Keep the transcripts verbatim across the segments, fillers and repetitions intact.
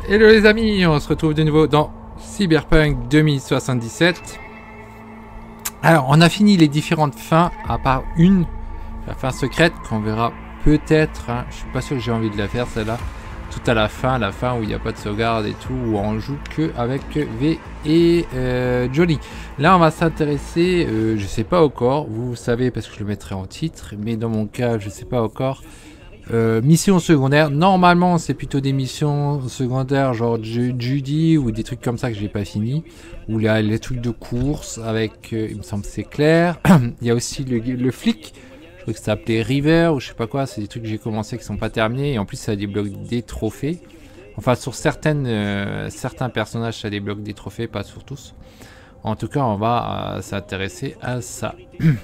Hello les amis, on se retrouve de nouveau dans Cyberpunk deux mille soixante-dix-sept. Alors, on a fini les différentes fins, à part une, la fin secrète, qu'on verra peut-être, hein. Je suis pas sûr que j'ai envie de la faire celle-là, tout à la fin, la fin où il n'y a pas de sauvegarde et tout, où on joue que avec V et euh, Johnny. Là, on va s'intéresser, euh, je sais pas encore, vous, vous savez parce que je le mettrai en titre, mais dans mon cas, je sais pas encore. Euh, mission secondaire, normalement c'est plutôt des missions secondaires genre Judy ou des trucs comme ça que j'ai pas fini, ou là les trucs de course avec, euh, il me semble que c'est clair. Il y a aussi le, le flic, je crois que ça s'appelait River ou je sais pas quoi, c'est des trucs que j'ai commencé qui sont pas terminés et en plus ça débloque des trophées. Enfin sur certaines, euh, certains personnages ça débloque des trophées, pas sur tous. En tout cas on va euh, s'intéresser à ça.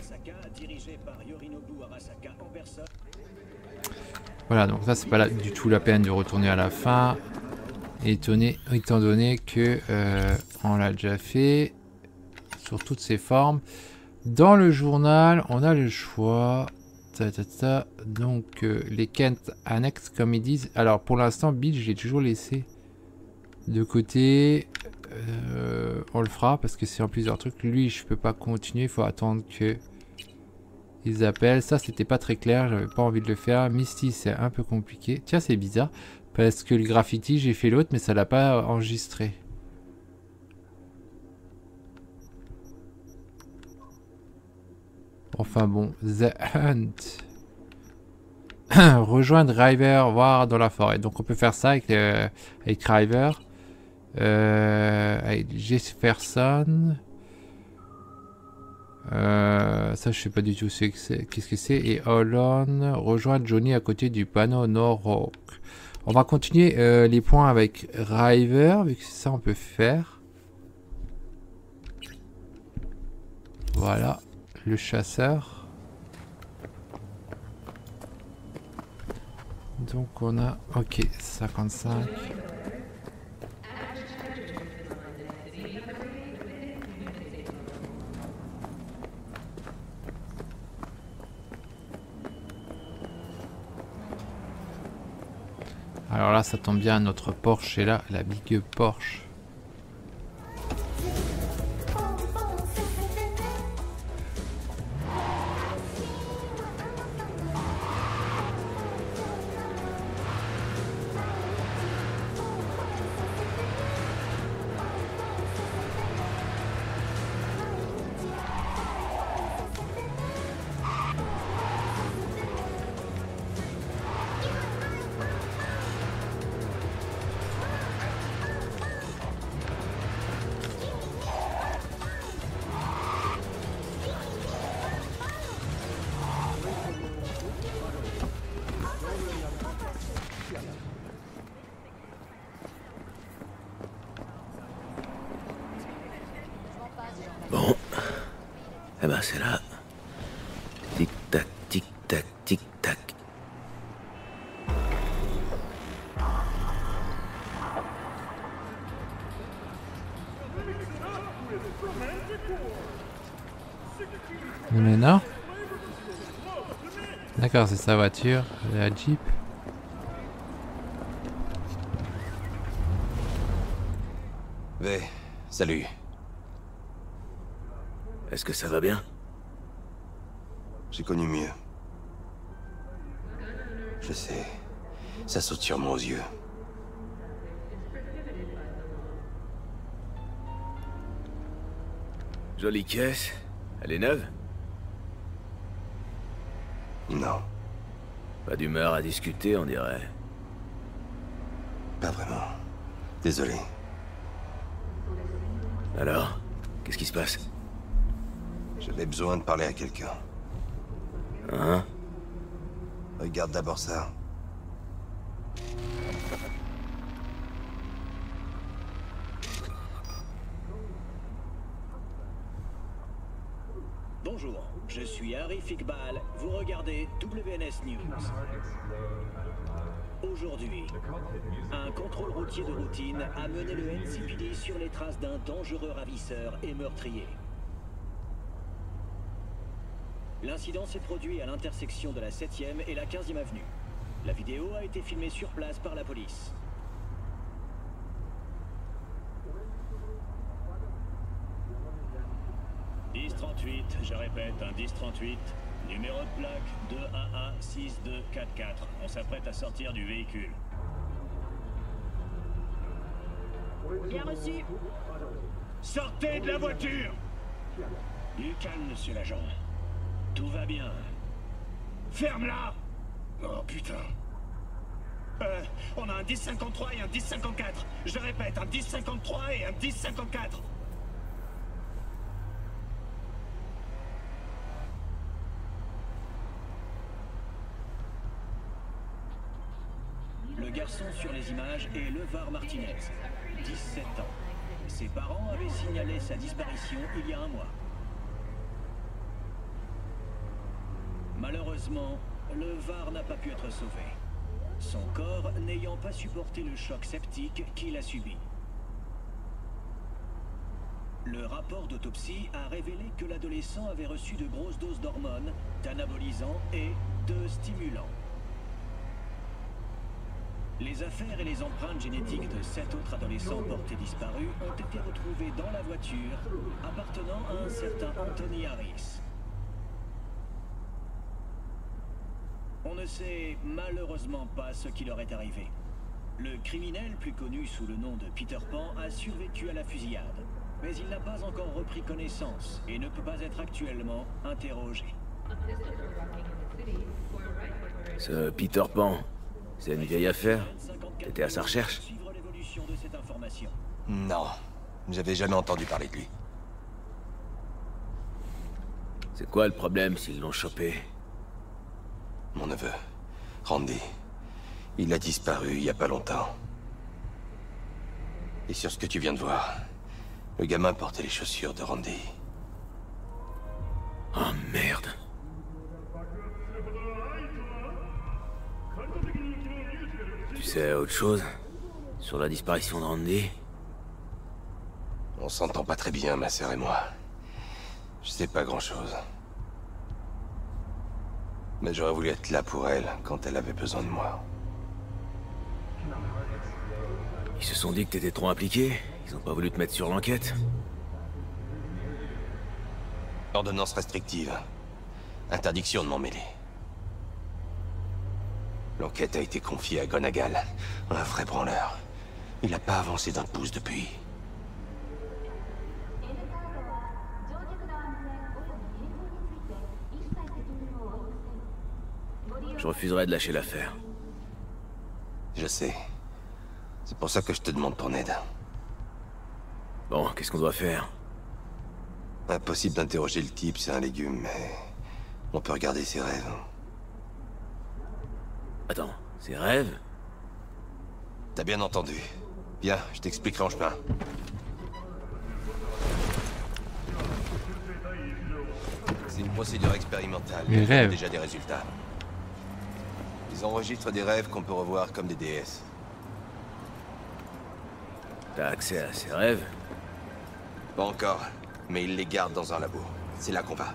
Voilà, donc ça c'est pas la, du tout la peine de retourner à la fin, étonné, étant donné que euh, on l'a déjà fait sur toutes ses formes. Dans le journal, on a le choix. Ta, ta, ta. Donc euh, les Kent annexes comme ils disent. Alors pour l'instant, Bill, je l'ai toujours laissé de côté. Euh, on le fera parce que c'est en plusieurs trucs. Lui, je peux pas continuer. Il faut attendre que ils appellent. Ça, c'était pas très clair. J'avais pas envie de le faire. Misty, c'est un peu compliqué. Tiens, c'est bizarre. Parce que le graffiti, j'ai fait l'autre, mais ça l'a pas enregistré. Enfin bon. The Hunt. Rejoindre River, voir dans la forêt. Donc on peut faire ça avec, euh, avec River. Euh, avec Jefferson. Euh, ça je sais pas du tout ce que c'est, qu'est-ce que c'est. Et Holland, rejoindre Johnny à côté du panneau Norrock. On va continuer euh, les points avec River, vu que c'est ça on peut faire. Voilà, le chasseur. Donc on a, ok, cinquante-cinq. Alors là, ça tombe bien, notre Porsche est là, la big Porsche. Bon, eh ben c'est là. Tic-tac, tic-tac, tic-tac. Mais non. D'accord, c'est sa voiture, la Jeep. V, salut. Est-ce que ça va bien? J'ai connu mieux. Je sais. Ça saute sûrement aux yeux. Jolie caisse. Elle est neuve? Non, Pas d'humeur à discuter, on dirait. pas vraiment. Désolé. Alors, qu'est-ce qui se passe? J'avais besoin de parler à quelqu'un. Hein? Regarde d'abord ça. Bonjour, je suis Arif Iqbal, vous regardez W N S News. Aujourd'hui, un contrôle routier de routine a mené le N C P D sur les traces d'un dangereux ravisseur et meurtrier. L'incident s'est produit à l'intersection de la septième et la quinzième avenue. La vidéo a été filmée sur place par la police. trente-huit, je répète, indice trente-huit. Numéro de plaque deux un un six deux quatre quatre. On s'apprête à sortir du véhicule. Bien reçu. Sortez de la voiture! Du calme, monsieur l'agent. Tout va bien. Ferme-la! Oh putain. Euh, on a un dix cinquante-trois et un dix cinquante-quatre. Je répète, un dix cinquante-trois et un dix cinquante-quatre. Le garçon sur les images est Levar Martinez, dix-sept ans. Ses parents avaient signalé sa disparition il y a un mois. Malheureusement, Levar n'a pas pu être sauvé. Son corps n'ayant pas supporté le choc septique qu'il a subi. Le rapport d'autopsie a révélé que l'adolescent avait reçu de grosses doses d'hormones, d'anabolisants et de stimulants. Les affaires et les empreintes génétiques de sept autres adolescents portés disparus ont été retrouvées dans la voiture appartenant à un certain Anthony Harris. On ne sait malheureusement pas ce qui leur est arrivé. Le criminel, plus connu sous le nom de Peter Pan, a survécu à la fusillade. Mais il n'a pas encore repris connaissance et ne peut pas être actuellement interrogé. Ce Peter Pan, c'est une vieille affaire? T'étais à sa recherche? Suivre l'évolution de cette information. Non, j'avais jamais entendu parler de lui. C'est quoi le problème s'ils l'ont chopé? Mon neveu, Randy, il a disparu il y a pas longtemps. Et sur ce que tu viens de voir, le gamin portait les chaussures de Randy. Oh merde. Tu sais autre chose? Sur la disparition de Randy? On s'entend pas très bien, ma sœur et moi. Je sais pas grand-chose. Mais j'aurais voulu être là pour elle quand elle avait besoin de moi. Ils se sont dit que t'étais trop impliqué? Ils ont pas voulu te mettre sur l'enquête? Ordonnance restrictive. Interdiction de m'en mêler. L'enquête a été confiée à Gonagal, un vrai branleur. Il n'a pas avancé d'un pouce depuis. Je refuserais de lâcher l'affaire. Je sais. C'est pour ça que je te demande ton aide. Bon, qu'est-ce qu'on doit faire? Impossible d'interroger le type, c'est un légume, mais... on peut regarder ses rêves. Attends, ses rêves? T'as bien entendu. Viens, je t'expliquerai en chemin. C'est une procédure expérimentale. Les qui donne rêves. déjà des résultats. Ils enregistrent des rêves qu'on peut revoir comme des déesses. T'as accès à ses rêves? Pas encore, mais ils les gardent dans un labo. C'est là qu'on va.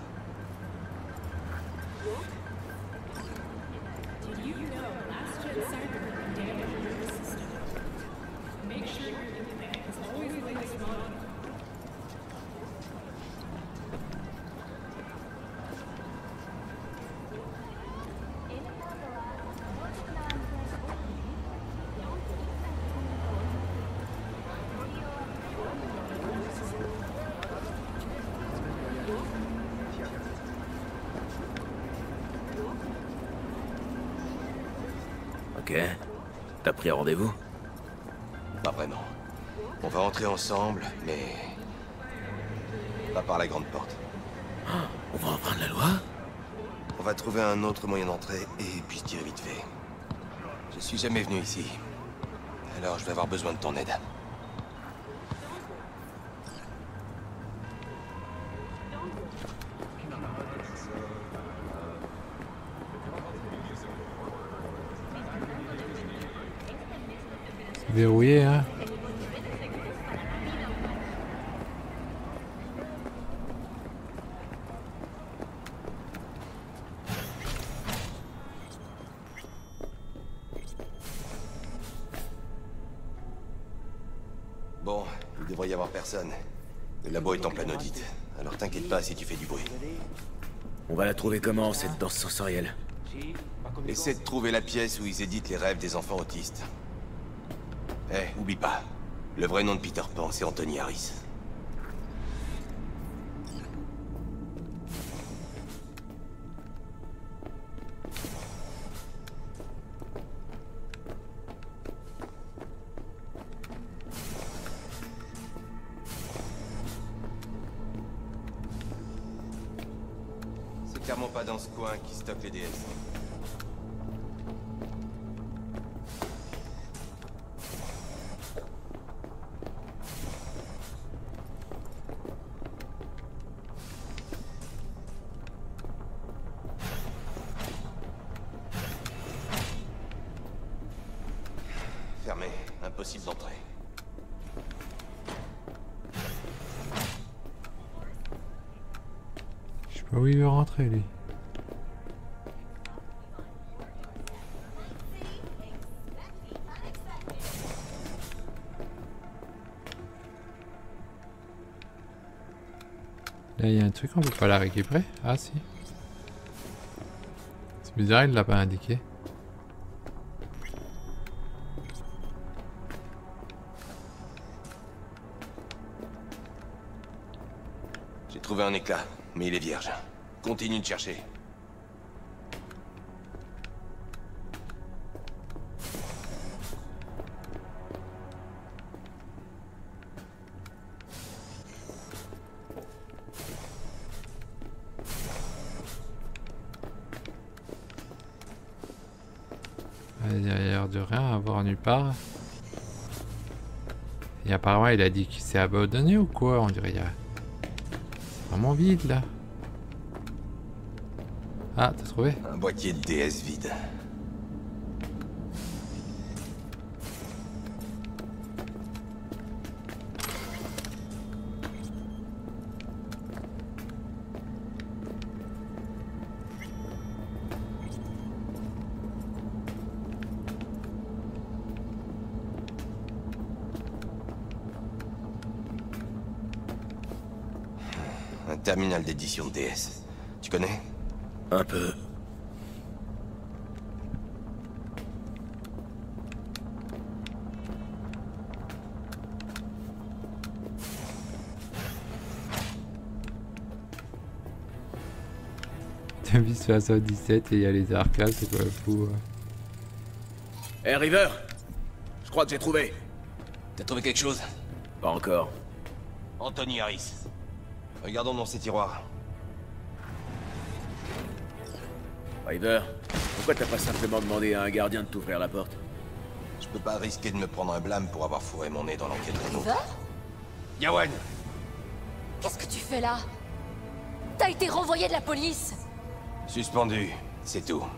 Ok. T'as pris rendez-vous? Pas vraiment. On va entrer ensemble, mais... pas par la grande porte. On va enfreindre la loi? On va trouver un autre moyen d'entrer et puis se tirer vite fait. Je suis jamais venu ici. Alors je vais avoir besoin de ton aide. Verrouillé, hein. Bon, il devrait y avoir personne. Le labo est en plein audit. Alors t'inquiète pas si tu fais du bruit. On va la trouver comment, cette danse sensorielle? Essaie de trouver la pièce où ils éditent les rêves des enfants autistes. Eh, oublie pas. Le vrai nom de Peter Pan, c'est Anthony Harris. C'est clairement pas dans ce coin qui stocke les D S. Fermé, impossible d'entrer. Je sais pas où il veut rentrer, lui. Là, il y a un truc, on peut pas la récupérer. Ah, si. C'est bizarre, il l'a pas indiqué. J'ai trouvé un éclat, mais il est vierge. Continue de chercher. Il y a l'air de rien à voir nulle part. Et apparemment, il a dit qu'il s'est abandonné ou quoi? On dirait qu'il y a... C'est vraiment vide, là. Ah, t'as trouvé? Un boîtier de D S vide. Un terminal d'édition de D S. Tu connais? Un peu. deux mille soixante-dix-sept et il y a les arcades, c'est quoi le fou? Hé, hey, River! Je crois que j'ai trouvé. T'as trouvé quelque chose? Pas encore. Anthony Harris. Regardons dans ces tiroirs. River, pourquoi t'as pas simplement demandé à un gardien de t'ouvrir la porte? Je peux pas risquer de me prendre un blâme pour avoir fourré mon nez dans l'enquête d'un autre. River? Yawen! Qu'est-ce que tu fais là? T'as été renvoyé de la police! Suspendu, c'est tout.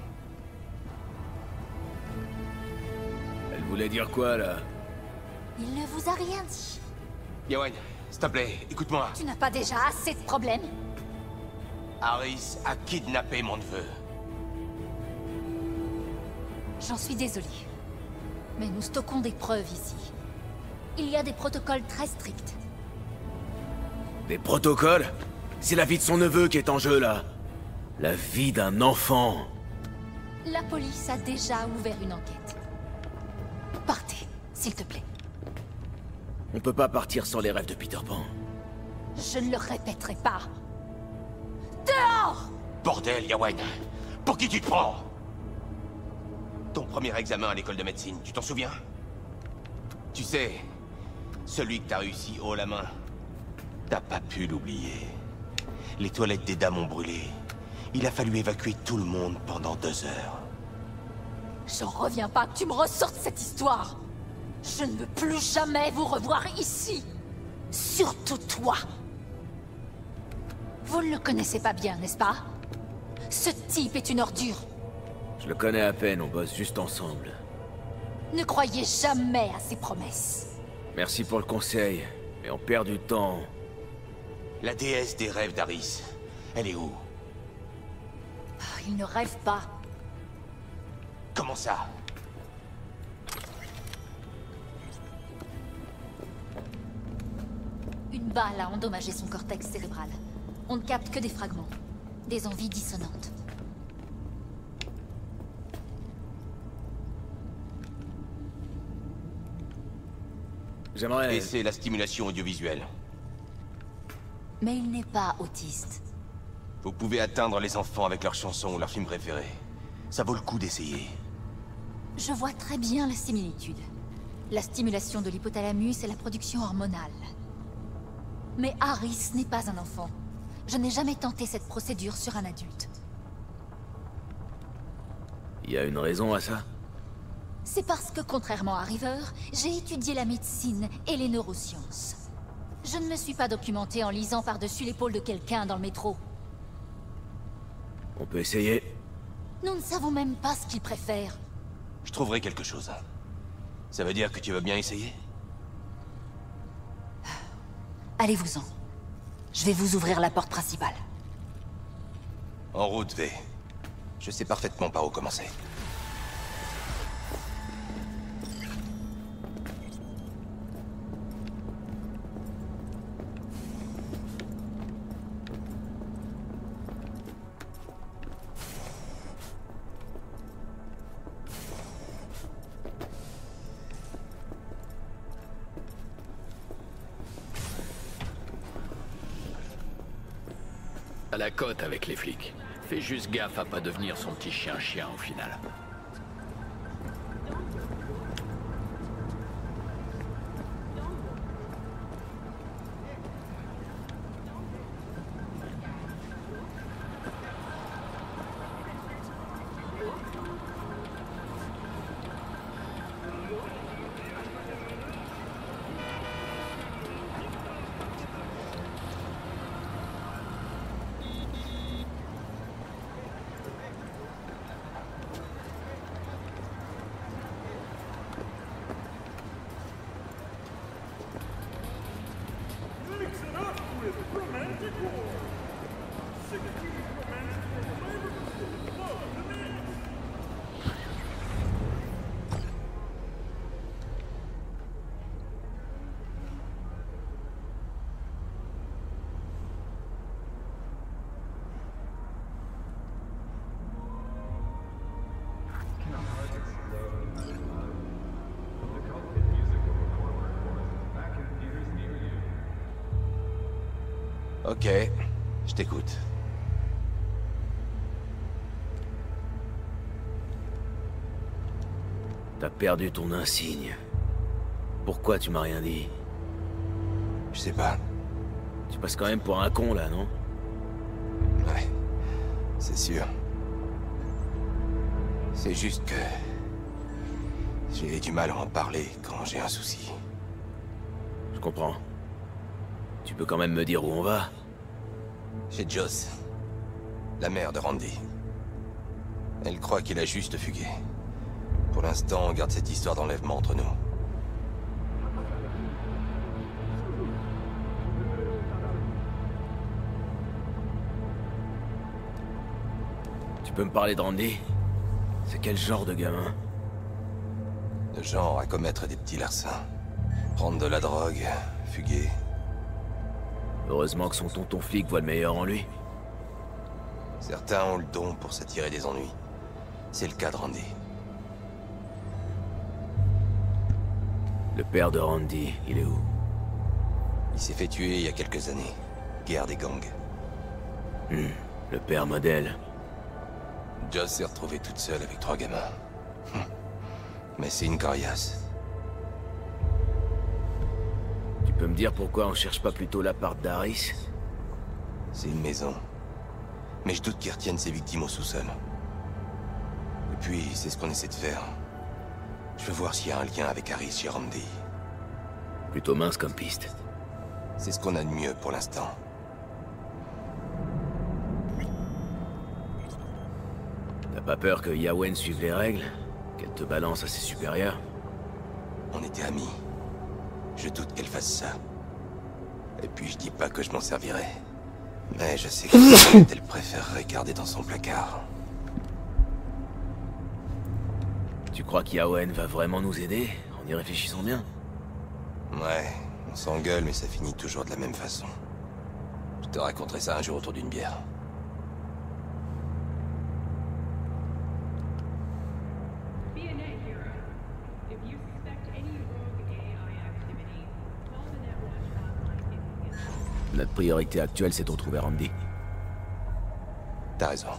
Elle voulait dire quoi, là? Il ne vous a rien dit. Yawen, s'il te plaît, écoute-moi. Tu n'as pas déjà assez de problèmes? Harris a kidnappé mon neveu. J'en suis désolée. Mais nous stockons des preuves ici. Il y a des protocoles très stricts. Des protocoles? C'est la vie de son neveu qui est en jeu, là. La vie d'un enfant. La police a déjà ouvert une enquête. Partez, s'il te plaît. On peut pas partir sans les rêves de Peter Pan. Je ne le répéterai pas. Dehors! Bordel, Yawen! Pour qui tu te prends? Ton premier examen à l'école de médecine, tu t'en souviens? Tu sais, celui que t'as réussi haut la main, t'as pas pu l'oublier. Les toilettes des dames ont brûlé. Il a fallu évacuer tout le monde pendant deux heures. J'en reviens pas que tu me ressortes cette histoire. Je ne veux plus jamais vous revoir ici. Surtout toi. Vous ne le connaissez pas bien, n'est-ce pas? Ce type est une ordure. Je le connais à peine, on bosse juste ensemble. Ne croyez jamais à ses promesses. Merci pour le conseil, mais on perd du temps. La déesse des rêves d'Harris, elle est où? Il ne rêve pas. Comment ça? Une Bal a endommagé son cortex cérébral. On ne capte que des fragments. Des envies dissonantes. J'aimerais... Et c'est la stimulation audiovisuelle. Mais il n'est pas autiste. Vous pouvez atteindre les enfants avec leurs chansons ou leurs films préférés. Ça vaut le coup d'essayer. Je vois très bien la similitude. La stimulation de l'hypothalamus et la production hormonale. Mais Harris n'est pas un enfant. Je n'ai jamais tenté cette procédure sur un adulte. Il y a une raison à ça? C'est parce que, contrairement à River, j'ai étudié la médecine et les neurosciences. Je ne me suis pas documentée en lisant par-dessus l'épaule de quelqu'un dans le métro. On peut essayer. Nous ne savons même pas ce qu'il préfère. Je trouverai quelque chose. Ça veut dire que tu veux bien essayer? Allez-vous-en. Je vais vous ouvrir la porte principale. En route, V. Je sais parfaitement par où commencer. À la côte avec les flics. Fais juste gaffe à pas devenir son petit chien-chien au final. Ok, je t'écoute. T'as perdu ton insigne. Pourquoi tu m'as rien dit? Je sais pas. Tu passes quand même pour un con, là, non? Ouais, c'est sûr. C'est juste que... j'ai du mal à en parler quand j'ai un souci. Je comprends. Tu peux quand même me dire où on va? Chez Joss, la mère de Randy. Elle croit qu'il a juste fugué. Pour l'instant, on garde cette histoire d'enlèvement entre nous. Tu peux me parler de Randy? C'est quel genre de gamin? Le genre à commettre des petits larcins. Prendre de la drogue, fuguer. Heureusement que son tonton flic voit le meilleur en lui. Certains ont le don pour s'attirer des ennuis. C'est le cas de Randy. Le père de Randy, il est où? Il s'est fait tuer il y a quelques années. Guerre des gangs. Hmm, le père modèle. Joss s'est retrouvée toute seule avec trois gamins. Mais c'est une coriace. Tu peux me dire pourquoi on cherche pas plutôt l'appart d'Harris? C'est une maison. Mais je doute qu'ils retiennent ses victimes au sous-sol. Et puis, c'est ce qu'on essaie de faire. Je veux voir s'il y a un lien avec Harris chez Randy. Plutôt mince comme piste. C'est ce qu'on a de mieux pour l'instant. T'as pas peur que Yawen suive les règles? Qu'elle te balance à ses supérieurs? On était amis. Je doute qu'elle fasse ça. Et puis je dis pas que je m'en servirai. Mais je sais qu'elle préférerait garder dans son placard. Tu crois qu'Yawen va vraiment nous aider, en y réfléchissant bien? Ouais, On s'engueule, mais ça finit toujours de la même façon. Je te raconterai ça un jour autour d'une bière. Notre priorité actuelle, c'est de retrouver Randy. T'as raison.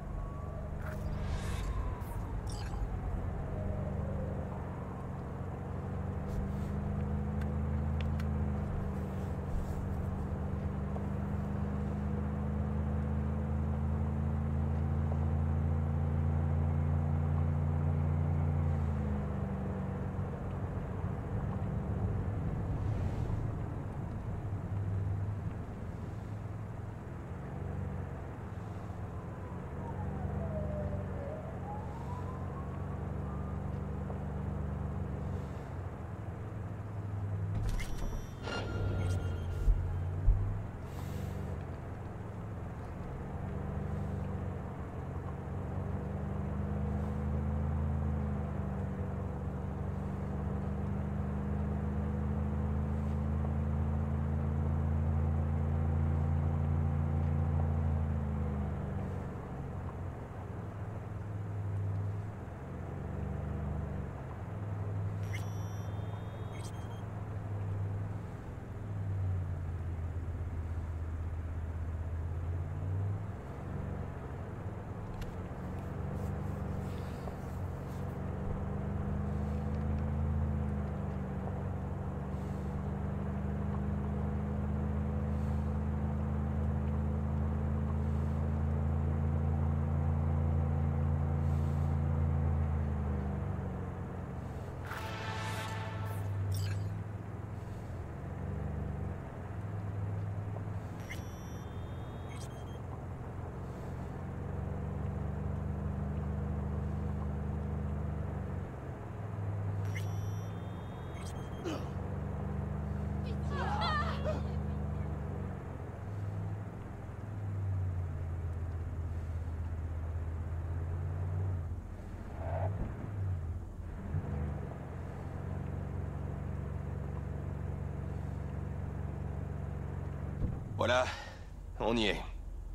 Voilà, on y est.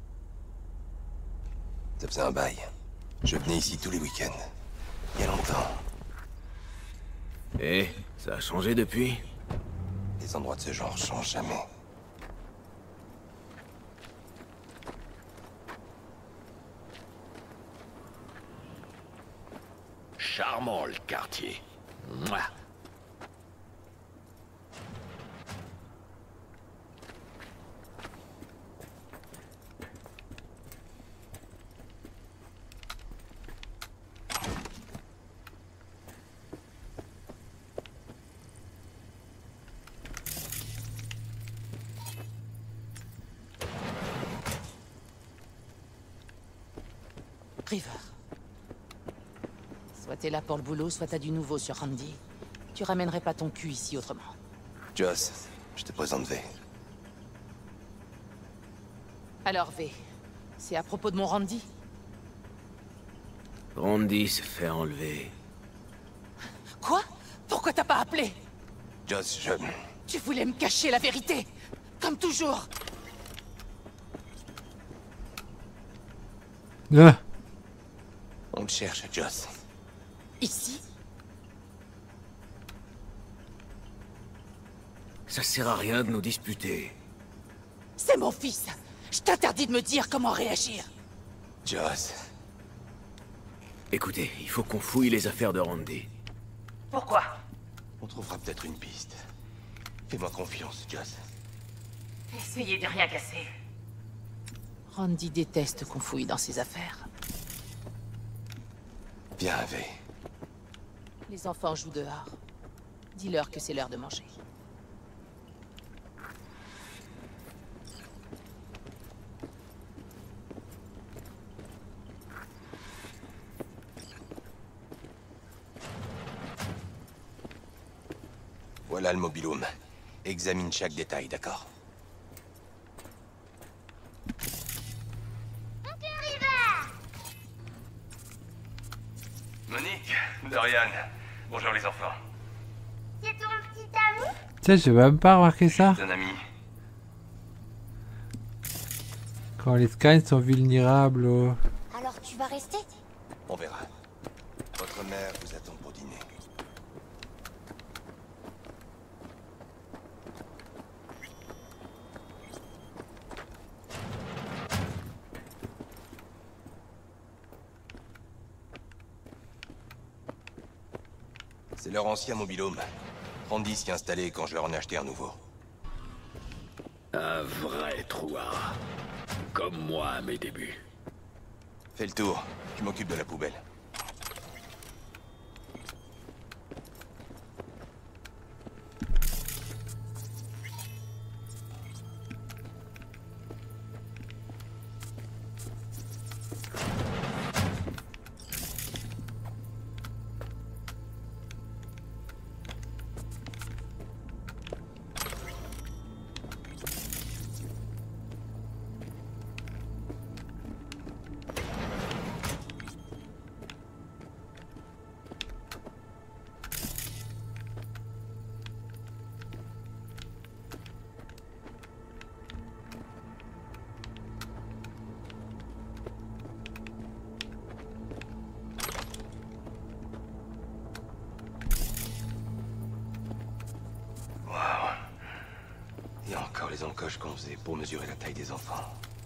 Ça faisait un bail. Je venais ici tous les week-ends. Il y a longtemps. Et ça a changé depuis? Les endroits de ce genre changent jamais. Charmant, le quartier. Mouah. River. Soit t'es là pour le boulot, soit t'as du nouveau sur Randy. Tu ramènerais pas ton cul ici autrement. Joss, je te présente V. Alors V, c'est à propos de mon Randy? Randy se fait enlever. Quoi? Pourquoi t'as pas appelé? Joss, je... Tu voulais me cacher la vérité, comme toujours. Ah. On te cherche, Joss. Ici? Ça sert à rien de nous disputer. C'est mon fils. Je t'interdis de me dire comment réagir. Joss. Écoutez, il faut qu'on fouille les affaires de Randy. Pourquoi? On trouvera peut-être une piste. Fais-moi confiance, Joss. Essayez de rien casser. Randy déteste qu'on fouille dans ses affaires. Viens, V. Les enfants jouent dehors. Dis-leur que c'est l'heure de manger. Voilà le mobilhome. Examine chaque détail, d'accord? Monique, Dorian, bonjour les enfants. C'est ton petit ami? Tiens, j'ai même pas remarqué ça. Un ami. Quand les Skynes sont vulnérables au... Alors tu vas rester? On verra. Votre mère vous attend pour dîner. C'est leur ancien mobilhome. Randy s'y est installé quand je leur en ai acheté un nouveau. Un vrai trouard. Comme moi à mes débuts. Fais le tour, je m'occupe de la poubelle. Les encoches qu'on faisait pour mesurer la taille des enfants.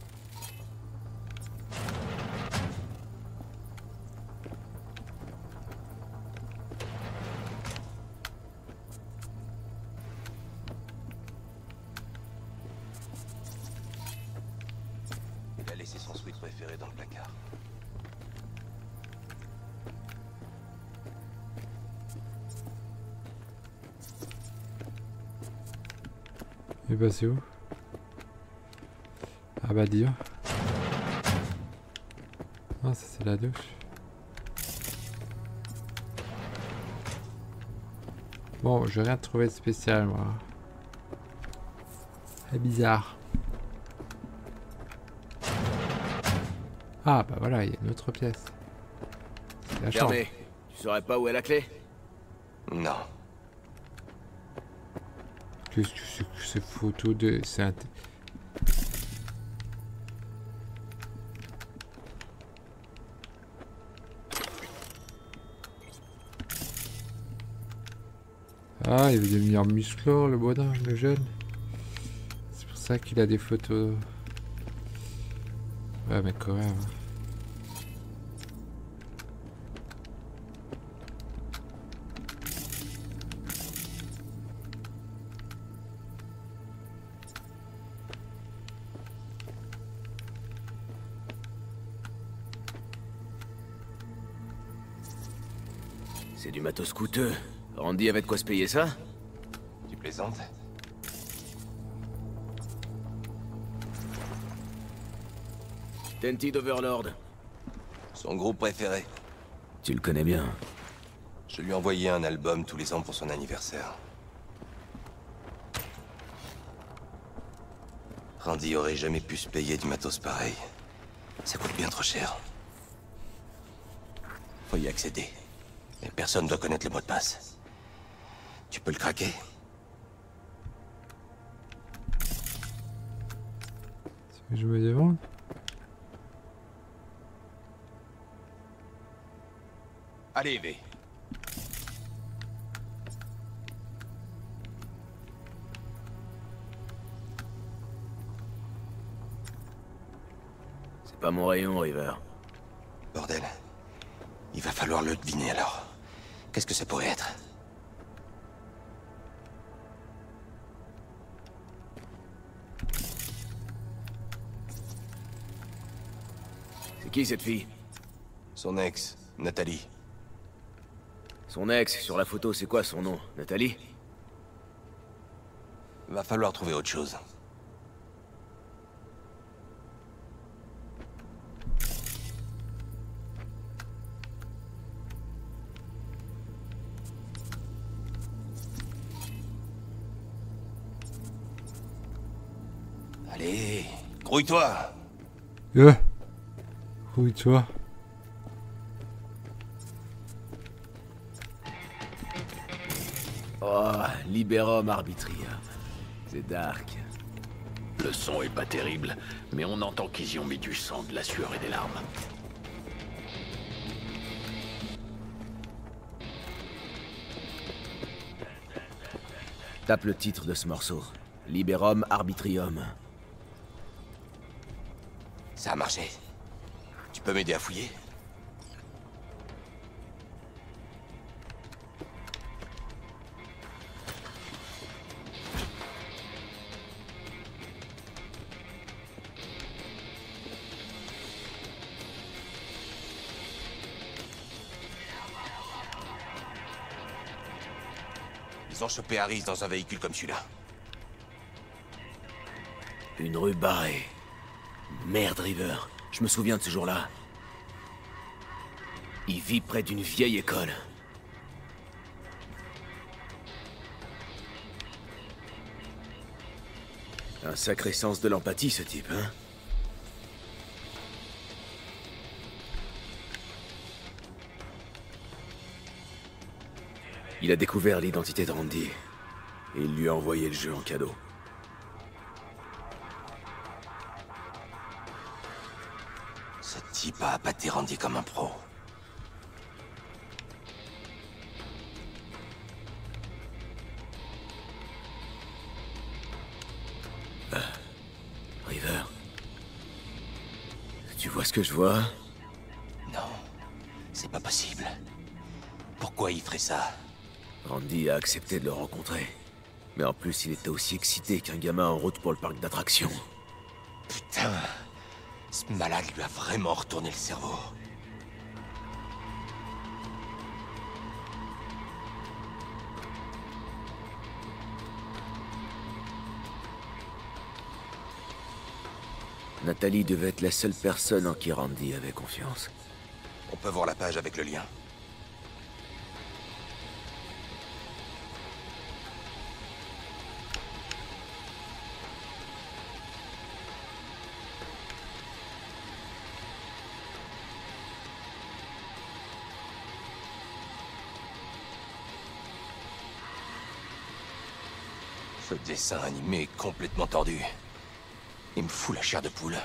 Il a laissé son sweat préféré dans le placard. Et bah c'est où? Ah bah dis. Ah ça c'est la douche. Bon, je rien trouvé de spécial moi. C'est bizarre. Ah bah voilà, il y a une autre pièce. C'est la chambre. Fermé. Tu saurais pas où est la clé? Non. Qu'est-ce que c'est que ces photos de... C'est un... Ah, il veut devenir musclore, le bonhomme, le jeune. C'est pour ça qu'il a des photos. Ouais, mais quand même. C'est du matos coûteux. Randy avait de quoi se payer ça? Tu plaisantes? Tented Overlord. Son groupe préféré. Tu le connais bien. Je lui envoyais un album tous les ans pour son anniversaire. Randy aurait jamais pu se payer du matos pareil. Ça coûte bien trop cher. Faut y accéder. Mais personne doit connaître le mot de passe. Tu peux le craquer? C'est que je me demande. Allez, V. C'est pas mon rayon, River. Bordel. Il va falloir le deviner alors. Qu'est-ce que ça pourrait être? C'est qui cette fille? Son ex, Nathalie. Son ex, sur la photo, c'est quoi son nom? Nathalie? Va falloir trouver autre chose. Allez, grouille-toi. Euh. Oui, toi. Oh, Liberum Arbitrium. C'est dark. Le son est pas terrible, mais on entend qu'ils y ont mis du sang, de la sueur et des larmes. Tape le titre de ce morceau. Liberum Arbitrium. Ça a marché. Tu peux m'aider à fouiller? Ils ont chopé Harris dans un véhicule comme celui-là. Une rue barrée. Merde, River. Je me souviens de ce jour-là. Il vit près d'une vieille école. Un sacré sens de l'empathie, ce type, hein? Il a découvert l'identité de Randy. Et il lui a envoyé le jeu en cadeau. Ce type a appâté Randy comme un pro. Euh, River. Tu vois ce que je vois? Non, c'est pas possible. Pourquoi il ferait ça? Randy a accepté de le rencontrer. Mais en plus, il était aussi excité qu'un gamin en route pour le parc d'attractions. Putain, ce malade lui a vraiment retourné le cerveau. Nathalie devait être la seule personne en qui Randy avait confiance. On peut voir la page avec le lien. Ce dessin animé est complètement tordu. Il me fout la chair de poule.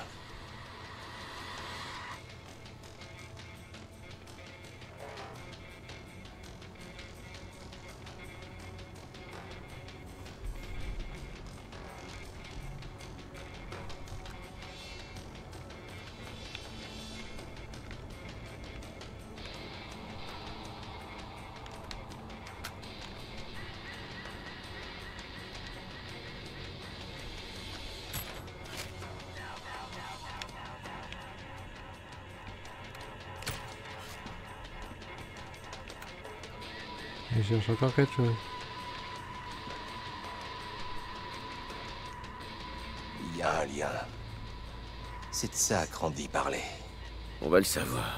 Je cherche encore quelque chose. Il y a un lien. C'est de ça que Randy parlait. On va le savoir.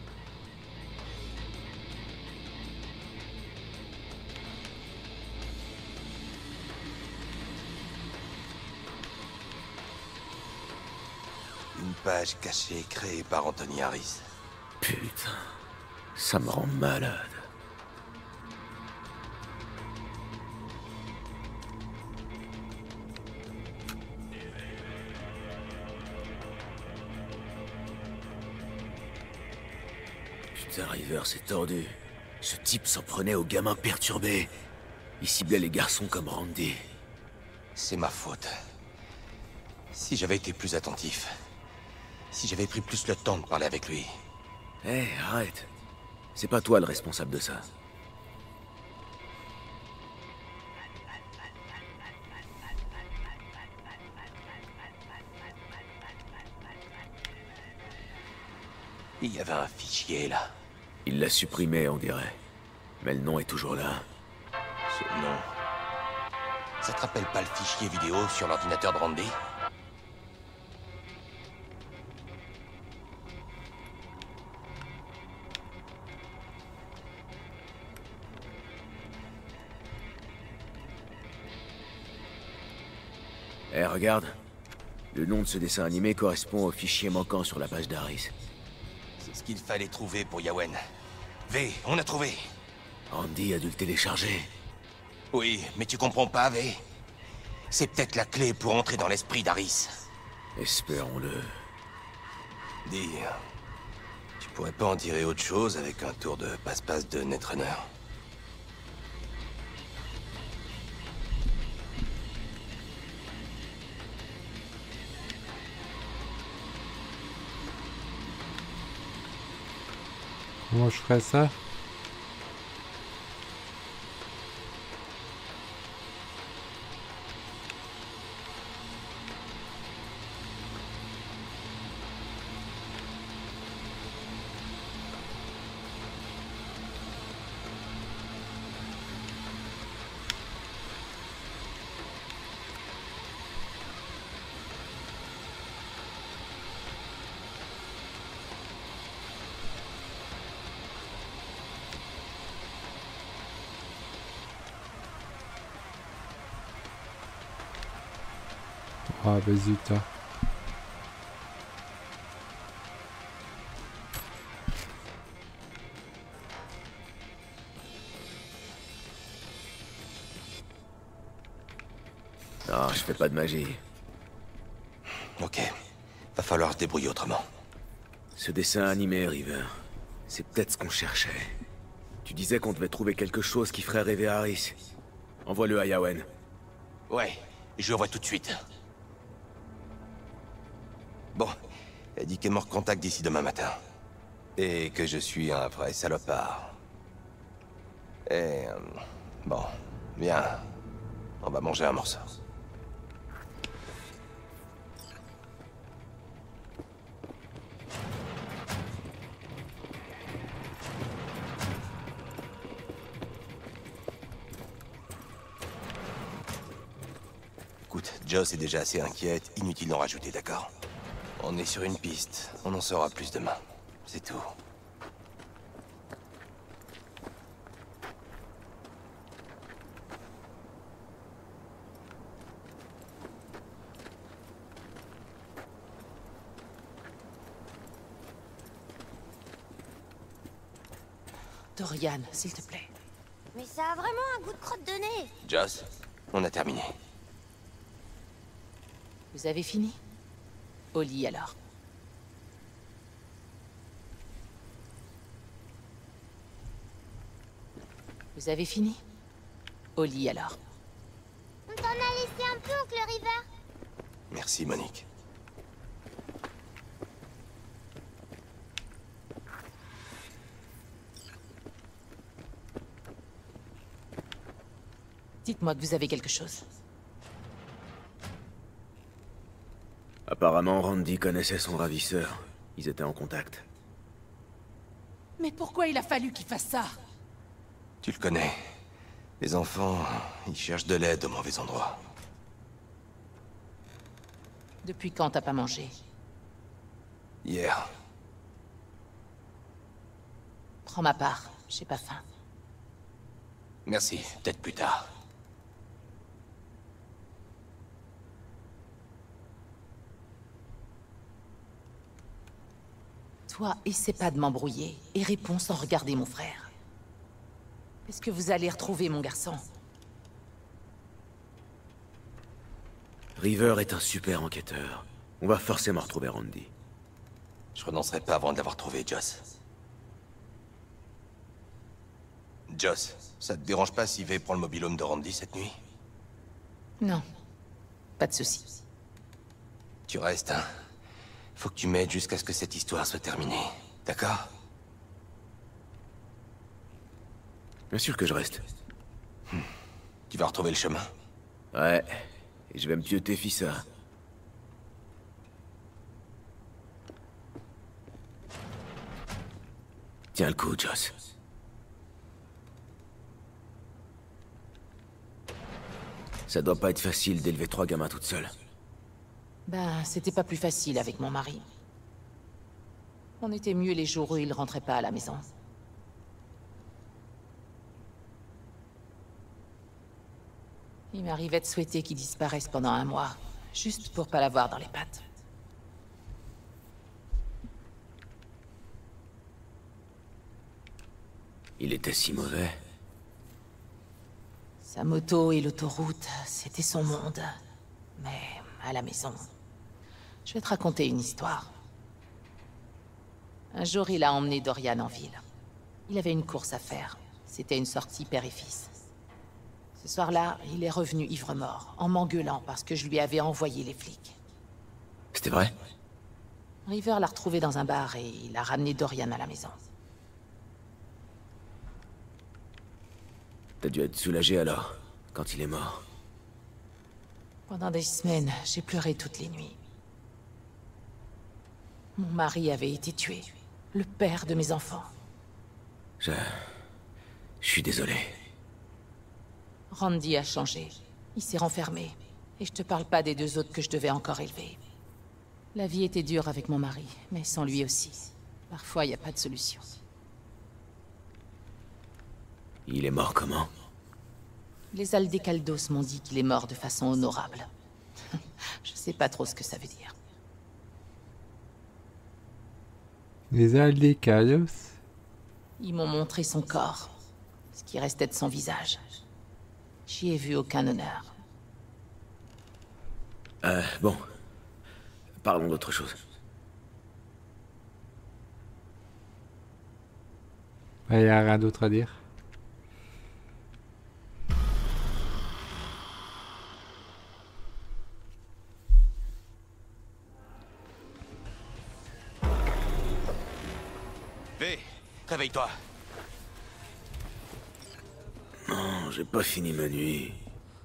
Une page cachée créée par Anthony Harris. Putain, ça me rend malade. Putain, River, c'est tordu. Ce type s'en prenait aux gamins perturbés. Il ciblait les garçons comme Randy. C'est ma faute. Si j'avais été plus attentif. Si j'avais pris plus le temps de parler avec lui. Hé, hey, arrête. C'est pas toi le responsable de ça. Il y avait un fichier là. Il l'a supprimé, on dirait. Mais le nom est toujours là. Ce nom... Ça te rappelle pas le fichier vidéo sur l'ordinateur de Randy? Eh, hey, regarde. Le nom de ce dessin animé correspond au fichier manquant sur la page d'Harris. C'est ce qu'il fallait trouver pour Yawen. V, on a trouvé. Randy a dû le télécharger. Oui, mais tu comprends pas, V. C'est peut-être la clé pour entrer dans l'esprit d'Aris. Espérons-le. Dis, tu pourrais pas en tirer autre chose avec un tour de passe-passe de Netrunner? Moi, je ferais ça. Ah, bah zut, hein. Non, je fais pas de magie. Ok. Va falloir se débrouiller autrement. Ce dessin animé, River, c'est peut-être ce qu'on cherchait. Tu disais qu'on devait trouver quelque chose qui ferait rêver Harris. Envoie-le à Yawen. Ouais, je le vois tout de suite. Bon, elle dit qu'elle me recontacte d'ici demain matin. Et que je suis un vrai salopard. Et... euh, bon, viens. On va manger un morceau. Écoute, Joss est déjà assez inquiète, inutile d'en rajouter, d'accord? On est sur une piste, on en saura plus demain. C'est tout. Dorian, s'il te plaît. Mais ça a vraiment un goût de crotte de nez. Joss, on a terminé. Vous avez fini? Au lit, alors. Vous avez fini? Au lit, alors. On t'en a laissé un peu, oncle River. Merci, Monique. Dites-moi que vous avez quelque chose. Apparemment, Randy connaissait son ravisseur. Ils étaient en contact. Mais pourquoi il a fallu qu'il fasse ça? Tu le connais. Les enfants, ils cherchent de l'aide au mauvais endroit. Depuis quand t'as pas mangé? Hier. Prends ma part, j'ai pas faim. Merci, peut-être plus tard. Toi, essaie pas de m'embrouiller et réponds sans regarder mon frère. Est-ce que vous allez retrouver mon garçon? River est un super enquêteur. On va forcément retrouver Randy. Je renoncerai pas avant de l'avoir trouvé, Joss. Joss, ça te dérange pas si V prend le mobil-home de Randy cette nuit? Non, pas de souci. Tu restes, hein? Faut que tu m'aides jusqu'à ce que cette histoire soit terminée. D'accord? Bien sûr que je reste. Hmm. Tu vas retrouver le chemin? Ouais, et je vais me pioter Fissa. Tiens le coup, Joss. Ça doit pas être facile d'élever trois gamins toute seule. Ben, c'était pas plus facile avec mon mari. On était mieux les jours où il rentrait pas à la maison. Il m'arrivait de souhaiter qu'il disparaisse pendant un mois, juste pour pas l'avoir dans les pattes. Il était si mauvais. Sa moto et l'autoroute, c'était son monde. Mais à la maison, je vais te raconter une histoire. Un jour, il a emmené Dorian en ville. Il avait une course à faire. C'était une sortie père et fils. Ce soir-là, il est revenu ivre-mort, en m'engueulant parce que je lui avais envoyé les flics. C'était vrai? River l'a retrouvé dans un bar et il a ramené Dorian à la maison. T'as dû être soulagé alors, quand il est mort. Pendant des semaines, j'ai pleuré toutes les nuits. Mon mari avait été tué. Le père de mes enfants. Je... Je suis désolé. Randy a changé. Il s'est renfermé. Et je te parle pas des deux autres que je devais encore élever. La vie était dure avec mon mari, mais sans lui aussi. Parfois, il n'y a pas de solution. Il est mort comment? Les Aldecaldos m'ont dit qu'il est mort de façon honorable. Je sais pas trop ce que ça veut dire. Les Aldecaldos? Ils m'ont montré son corps. Ce qui restait de son visage. J'y ai vu aucun honneur. Euh, bon. Parlons d'autre chose. Il n'y a rien d'autre à dire. V, réveille-toi. Non, j'ai pas fini ma nuit.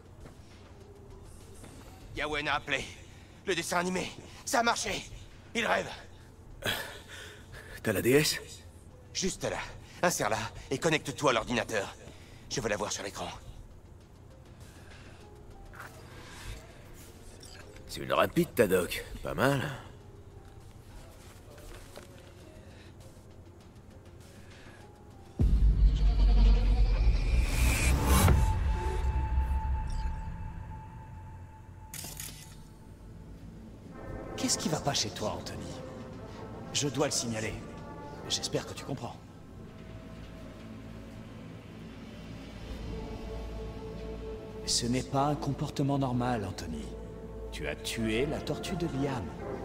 Yawen a appelé. Le dessin animé. Ça a marché. Il rêve. T'as la déesse? Juste là. Insère-la et connecte-toi à l'ordinateur. Je veux la voir sur l'écran. C'est une rapide, ta doc. Pas mal. Qu'est-ce qui va pas chez toi, Anthony? Je dois le signaler. J'espère que tu comprends. Ce n'est pas un comportement normal, Anthony. Tu as tué la tortue de Liam.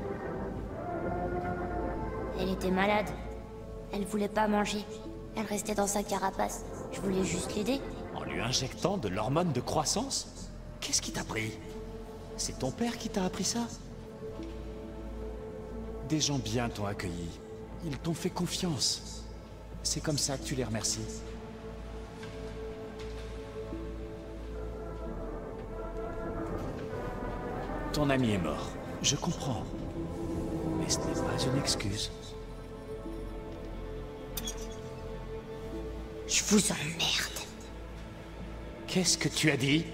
Elle était malade. Elle voulait pas manger. Elle restait dans sa carapace. Je voulais juste l'aider. En lui injectant de l'hormone de croissance? Qu'est-ce qui t'a pris? C'est ton père qui t'a appris ça? Des gens bien t'ont accueilli. Ils t'ont fait confiance. C'est comme ça que tu les remercies. Ton ami est mort. Je comprends. Mais ce n'est pas une excuse. Je vous emmerde. Qu'est-ce que tu as dit?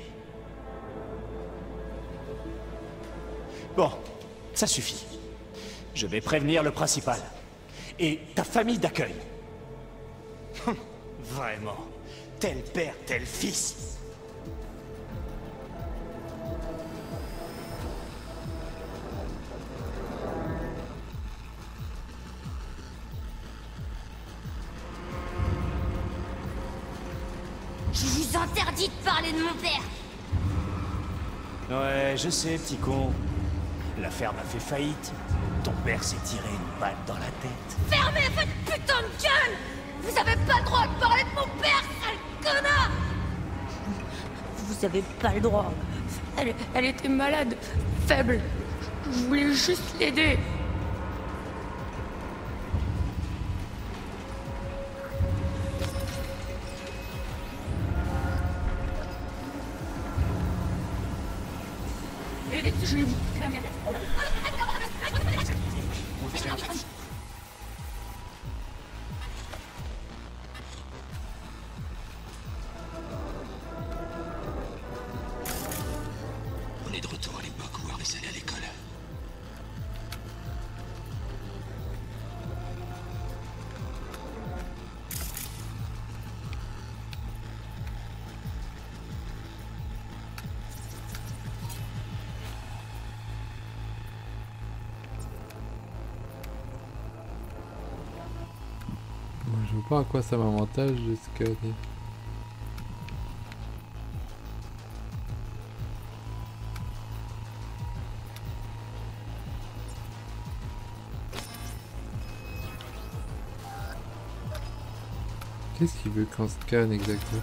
Bon, ça suffit. Je vais prévenir le principal. Et ta famille d'accueil. Vraiment. Tel père, tel fils. Je vous interdis de parler de mon père. Ouais, je sais, petit con. La ferme a fait faillite. Ton père s'est tiré une balle dans la tête. Fermez votre putain de gueule! Vous avez pas le droit de parler de mon père, sale connard! Vous avez pas le droit. Elle, elle était malade, faible. Je voulais juste l'aider. On est de retour à l'époque où Harris allait à l'école. Je vois pas à quoi ça m'avantage de scanner. Qu'est-ce qu'il veut qu'on scanne exactement?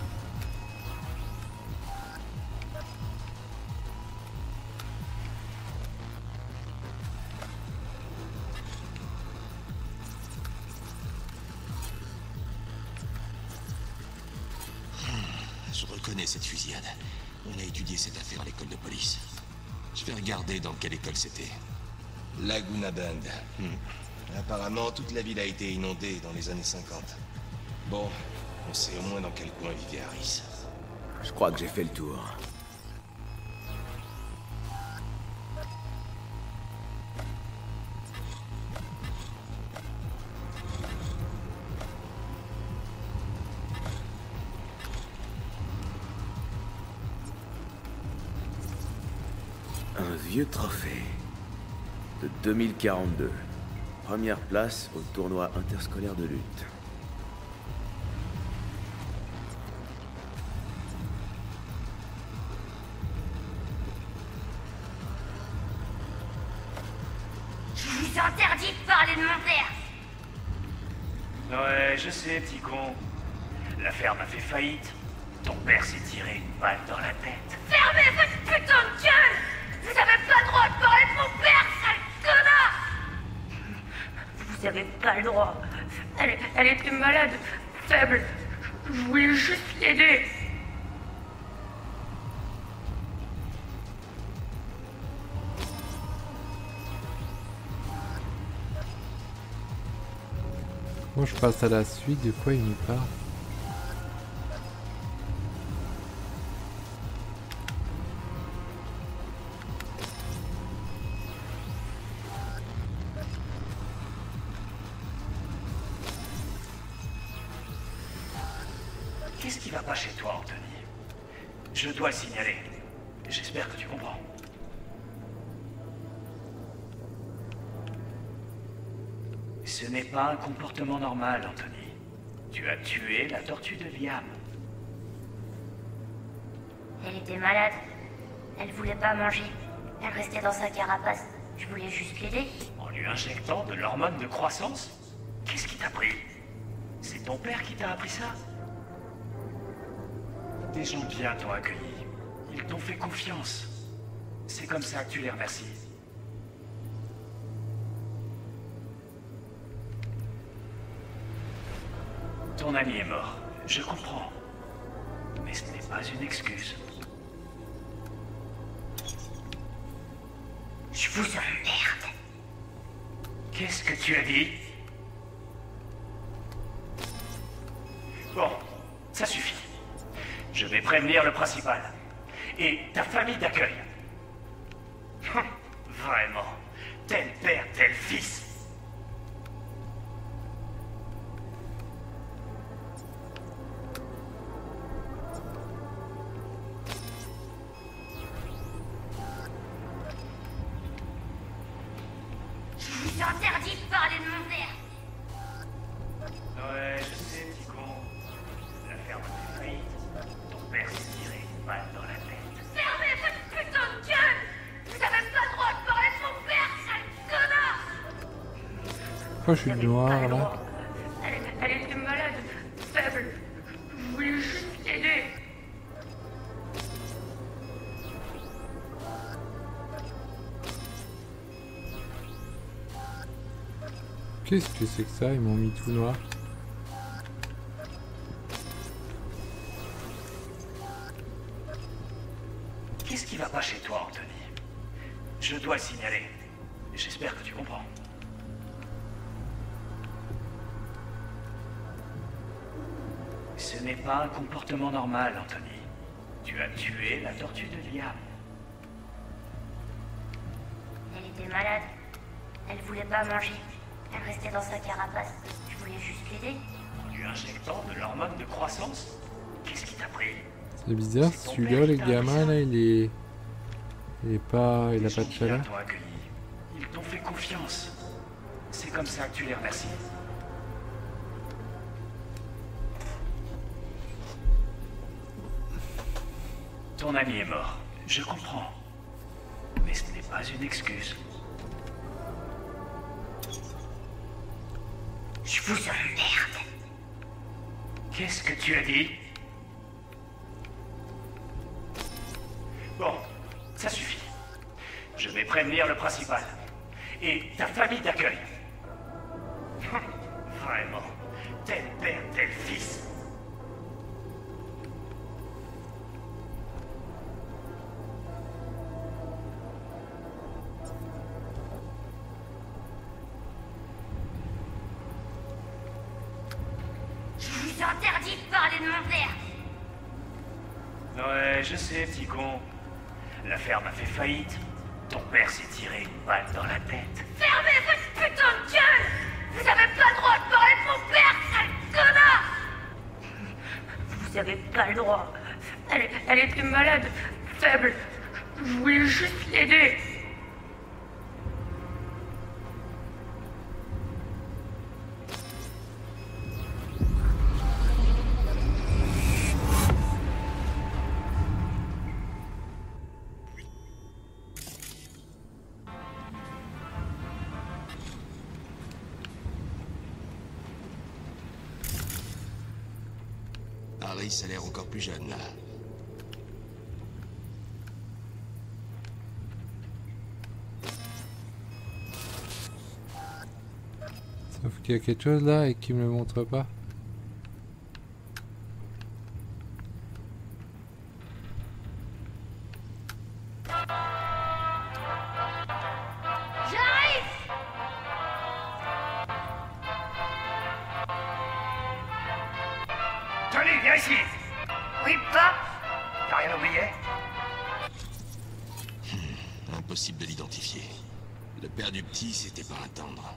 Je reconnais cette fusillade. On a étudié cette affaire à l'école de police. Je vais regarder dans quelle école c'était. Laguna Bend. Hmm. Apparemment, toute la ville a été inondée dans les années cinquante. Bon, on sait au moins dans quel coin vivait Harris. Je crois que j'ai fait le tour. Un vieux trophée de deux mille quarante-deux. Première place au tournoi interscolaire de lutte. Je vous interdis de parler de mon père. Ouais, je sais, petit con. La ferme a fait faillite. Ton père s'est tiré une balle dans la tête. Fermez votre putain de gueule! Vous avez pas le droit de parler de mon père, sale connard! Vous avez pas le droit. Elle, elle était malade, faible. Je voulais juste l'aider. Moi je passe à la suite, de quoi il me parle? Qu'est-ce qui va pas chez toi, Anthony? Je dois le signaler. J'espère que tu comprends. Ce n'est pas un comportement normal, Anthony. Tu as tué la tortue de Liam. Elle était malade. Elle voulait pas manger. Elle restait dans sa carapace. Je voulais juste l'aider. En lui injectant de l'hormone de croissance? Qu'est-ce qui t'a pris? C'est ton père qui t'a appris ça? Des gens bien t'ont accueilli. Ils t'ont fait confiance. C'est comme ça que tu les remercies. Ton ami est mort. Je comprends. Mais ce n'est pas une excuse. Je vous emmerde. Qu'est-ce que tu as dit? Bon, ça suffit. Je vais prévenir le principal. Et ta famille d'accueil. Vraiment. Tel père, tel fils. Je vous interdis de parler de mon père. Ouais, je sais, petit con. La ferme a fait faillite. Ton père s'est tiré une balle dans la tête. Fermez votre putain de gueule! Vous avez pas le droit de parler de mon père, sale connard! Pourquoi je suis noir là? Elle, elle était malade, faible. Je voulais juste l'aider. Qu'est-ce que c'est que ça? Ils m'ont mis tout noir. Qu'est-ce qui va pas chez toi, Anthony? Je dois le signaler. J'espère que tu comprends. Ce n'est pas un comportement normal, Anthony. Tu as tué la tortue de Liam. Elle était malade. Elle voulait pas manger. Elle restait dans sa carapace. Je voulais juste l'aider. En lui injectant de l'hormone de croissance? Qu'est-ce qui t'a pris? C'est bizarre, celui-là, le gamin là, il est... Il est pas... Il a pas de chaleur. Ils t'ont accueilli. Ils t'ont fait confiance. C'est comme ça que tu les remercies. Ton ami est mort. Je comprends. Mais ce n'est pas une excuse. Je vous emmerde. Qu'est-ce que tu as dit? Bon, ça suffit. Je vais prévenir le principal. Et ta famille d'accueil. Vraiment, tel père, tel fils. Je vous interdis de parler de mon père. Ouais, je sais, petit con. La ferme a fait faillite. Ton père s'est tiré une balle dans la tête. Fermez votre putain de gueule! Vous avez pas le droit de parler de mon père, sale connard! Vous avez pas le droit. Elle, elle était malade, faible. Je voulais juste l'aider. Harris a l'air encore plus jeune, là. Sauf qu'il y a quelque chose là et qu'il me le montre pas. J'arrive! Tony, viens ici! Oui, pas. T'as rien oublié? Impossible de l'identifier. Le père du petit, c'était pas un tendre.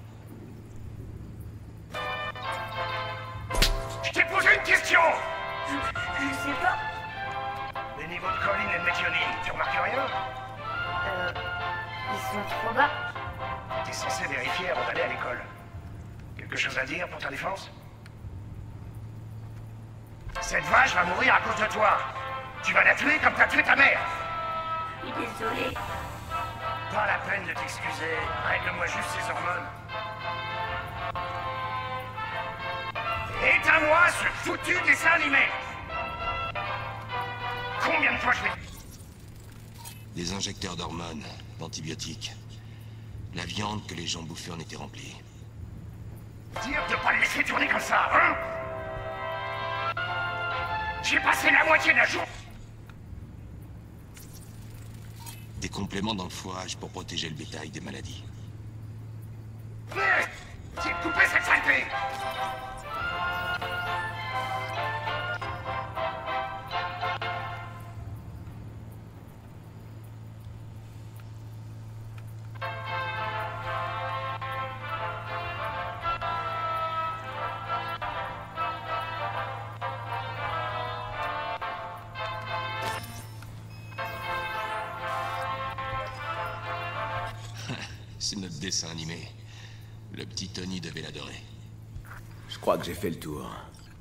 Je t'ai posé une question! Je, je sais pas. Les niveaux de colline et de méthionine, tu remarques rien? Euh. Ils sont trop bas. T'es censé vérifier avant d'aller à l'école. Quelque chose à dire pour ta défense? Cette vache va mourir à cause de toi. Tu vas la tuer comme t'as tué ta mère. Je suis désolé. Pas la peine de t'excuser. Règle-moi juste ses hormones. Éteins-moi ce foutu dessin animé. Combien de fois je l'ai... Des injecteurs d'hormones, d'antibiotiques. La viande que les gens bouffaient en était remplie. Dire de pas le laisser tourner comme ça, hein? J'ai passé la moitié de la journée. Des compléments dans le fourrage pour protéger le bétail des maladies. Merde! J'ai coupé cette saleté! C'est notre dessin animé. Le petit Tony devait l'adorer. Je crois que j'ai fait le tour.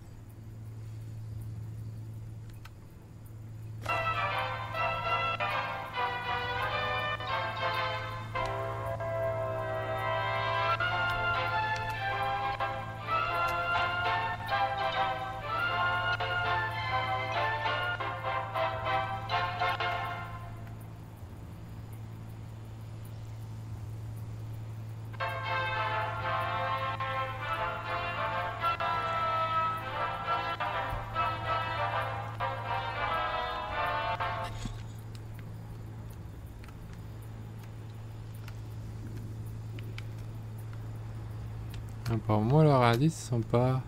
Apparemment leurs indices sont pas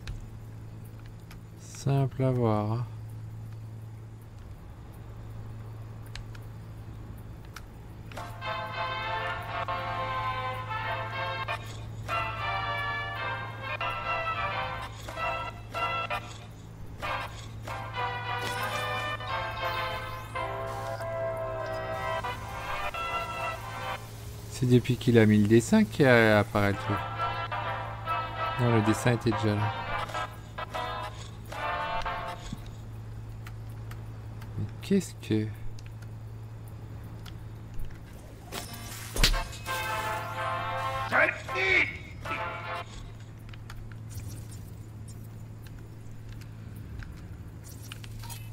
simples à voir. Hein. C'est depuis qu'il a mis le dessin qu'il apparaît le truc. Non, le dessin était déjà là. Mais qu'est-ce que...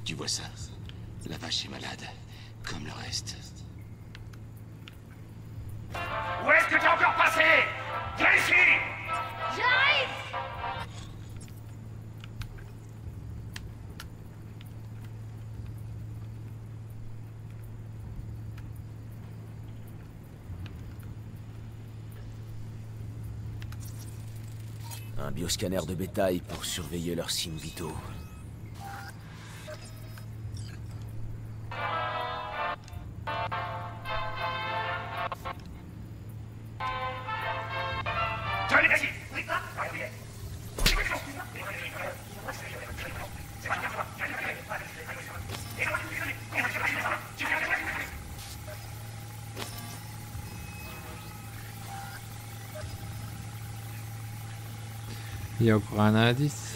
Tu vois ça? La vache est malade, comme le reste. Où est-ce que t'es encore passé? Viens ici! J'arrive! Un bioscanner de bétail pour surveiller leurs signes vitaux. Tenez-y! Il y a encore un indice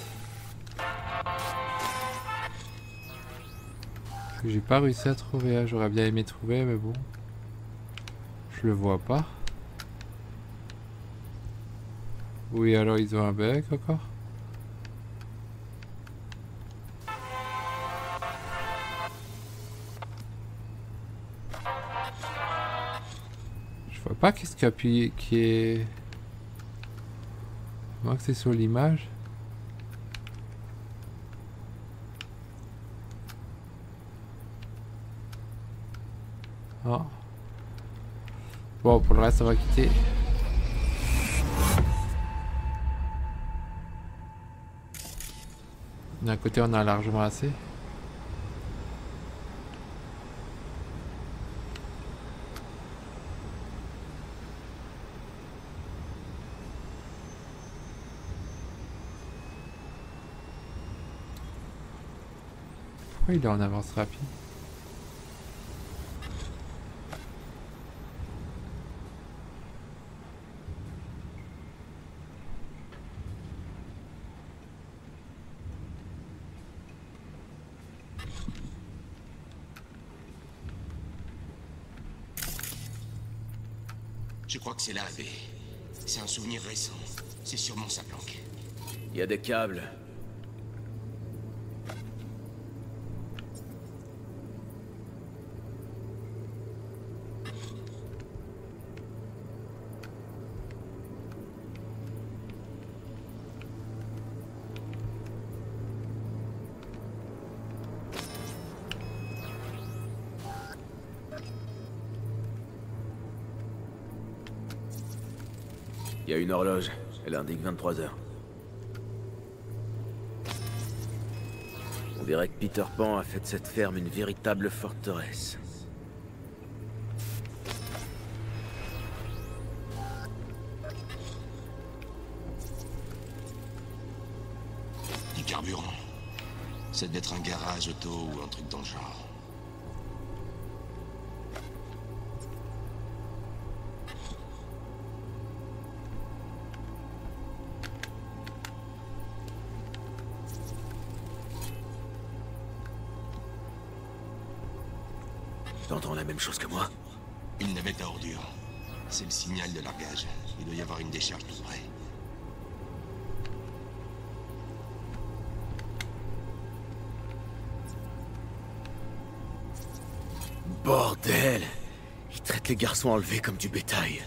que j'ai pas réussi à trouver. Hein. J'aurais bien aimé trouver, mais bon, je le vois pas. Oui, alors ils ont un bug encore. Je vois pas qu'est-ce qu'il y a appuyé qui est. Moi que c'est sur l'image. Ah. Bon, pour le reste, on va quitter. D'un côté, on a largement assez. Pourquoi il est en avance rapide? Je crois que c'est là, B. C'est un souvenir récent. C'est sûrement sa planque. Il y a des câbles. Il y a une horloge. Elle indique vingt-trois heures. On dirait que Peter Pan a fait de cette ferme une véritable forteresse. Du carburant. Ça devait être un garage auto ou un truc dans le genre. T'entends la même chose que moi? Une navette à ordures. C'est le signal de largage. Il doit y avoir une décharge tout près. Bordel! Ils traitent les garçons enlevés comme du bétail.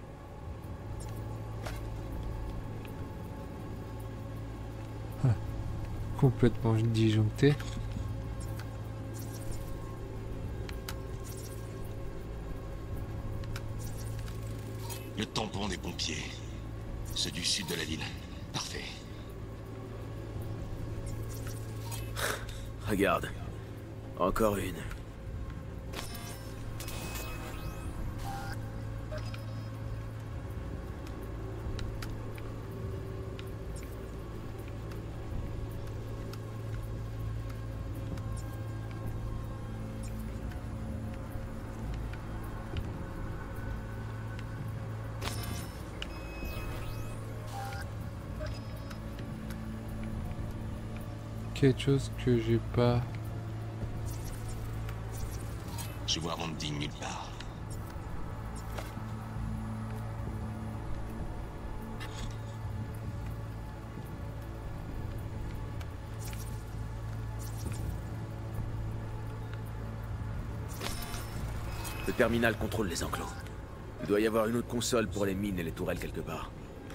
Complètement disjoncté. Le tampon des pompiers. Ceux du sud de la ville. Parfait. Regarde. Encore une. Quelque chose que j'ai pas. Je vois Randy nulle part. Le terminal contrôle les enclos. Il doit y avoir une autre console pour les mines et les tourelles quelque part.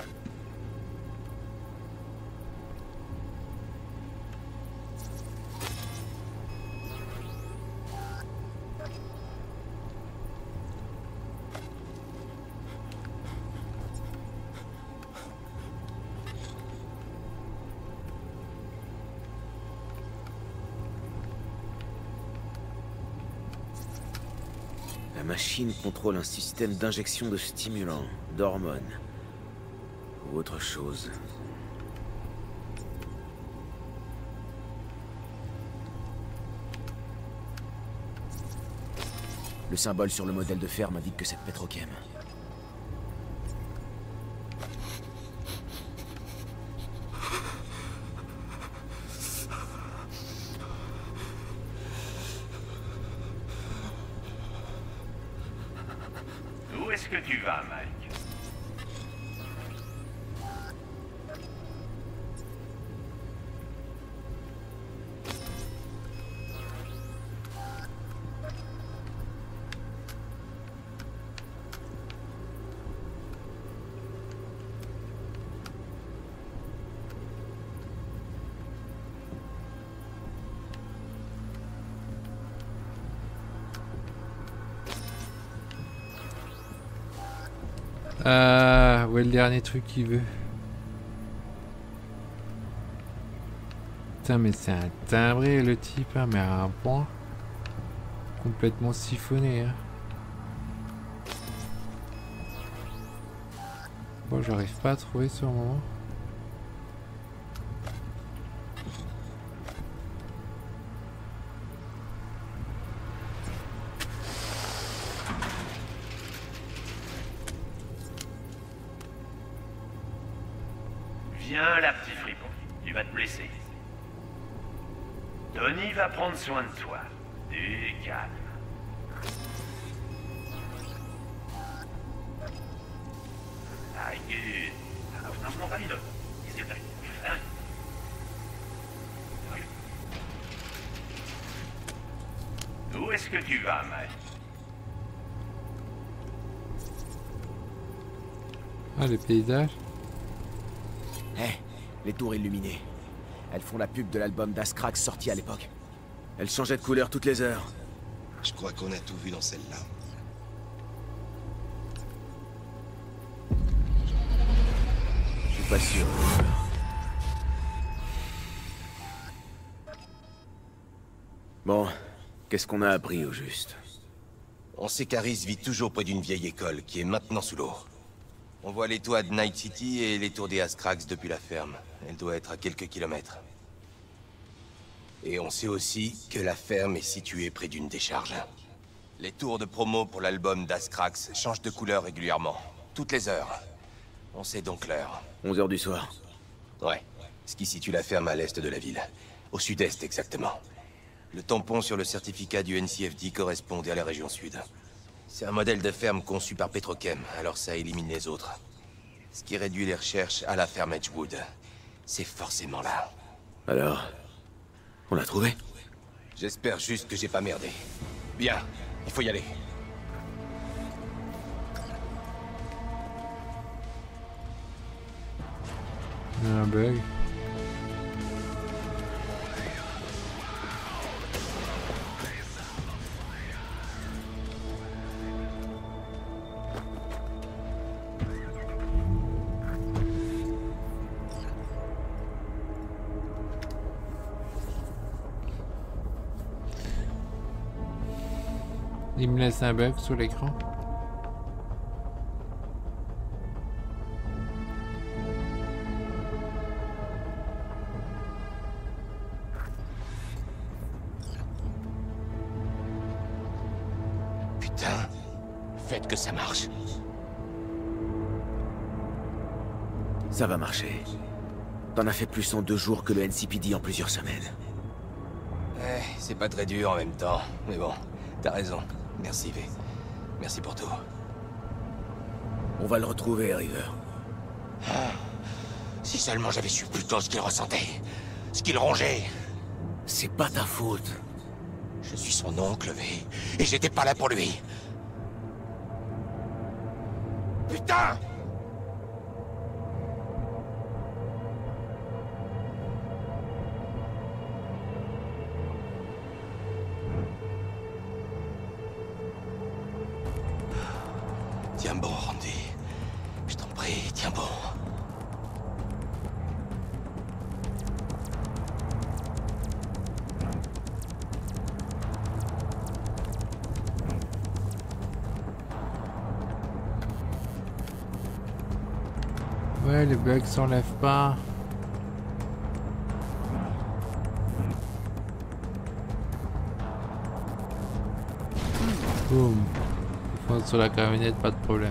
La machine contrôle un système d'injection de stimulants, d'hormones, ou autre chose. Le symbole sur le modèle de ferme indique que c'est Petrochem. Où est-ce que tu vas, Mike? Euh, où est le dernier truc qu'il veut? Putain, mais c'est un timbré le type, hein, mais à un point complètement siphonné. Hein. Bon, j'arrive pas à trouver ce moment. Viens là, petit fripon. Tu vas te blesser. Tony va prendre soin de toi. Du calme. Ay, gud. Franchement, pas vite. Qu'est-ce que t'as fait? Où est-ce que tu vas, Mike? Ah, les paysages. Eh, hey, les tours illuminées. Elles font la pub de l'album d'Askrax sorti à l'époque. Elles changeaient de couleur toutes les heures. Je crois qu'on a tout vu dans celle-là. Je suis pas sûr. Bon, qu'est-ce qu'on a appris au juste? On sait qu'Aris vit toujours près d'une vieille école qui est maintenant sous l'eau. On voit les toits de Night City et les tours des Askrax depuis la ferme. Elle doit être à quelques kilomètres. Et on sait aussi que la ferme est située près d'une décharge. Les tours de promo pour l'album d'Askrax changent de couleur régulièrement. Toutes les heures. On sait donc l'heure. onze heures du soir. Ouais. Ce qui situe la ferme à l'est de la ville. Au sud-est exactement. Le tampon sur le certificat du N C F D correspondait à la région sud. C'est un modèle de ferme conçu par Petrochem, alors ça élimine les autres. Ce qui réduit les recherches à la ferme Edgewood. C'est forcément là. Alors, on l'a trouvé? J'espère juste que j'ai pas merdé. Bien, il faut y aller. Il y a un bug. Il me laisse un bug sur l'écran. Putain, faites que ça marche. Ça va marcher. T'en as fait plus en deux jours que le N C P D en plusieurs semaines. Eh, c'est pas très dur en même temps, mais bon, t'as raison. Merci, V. Merci pour tout. On va le retrouver, River. Ah, si seulement j'avais su plus tôt ce qu'il ressentait, ce qu'il rongeait. C'est pas ta faute. Je suis son oncle, V, et j'étais pas là pour lui. Putain! Tiens bon, Randy. Je t'en prie, tiens bon. Ouais, les bugs s'enlèvent pas. Boum. Fonce sur la camionnette, pas de problème.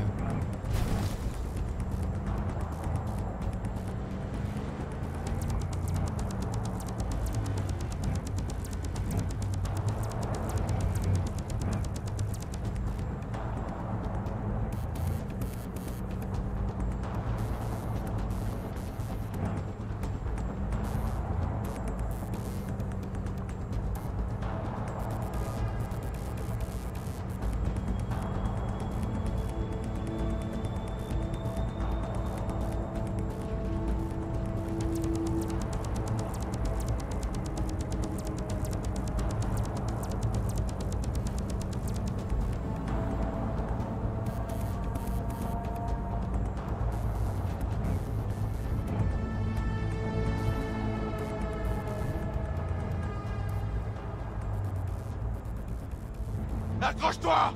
Accroche-toi!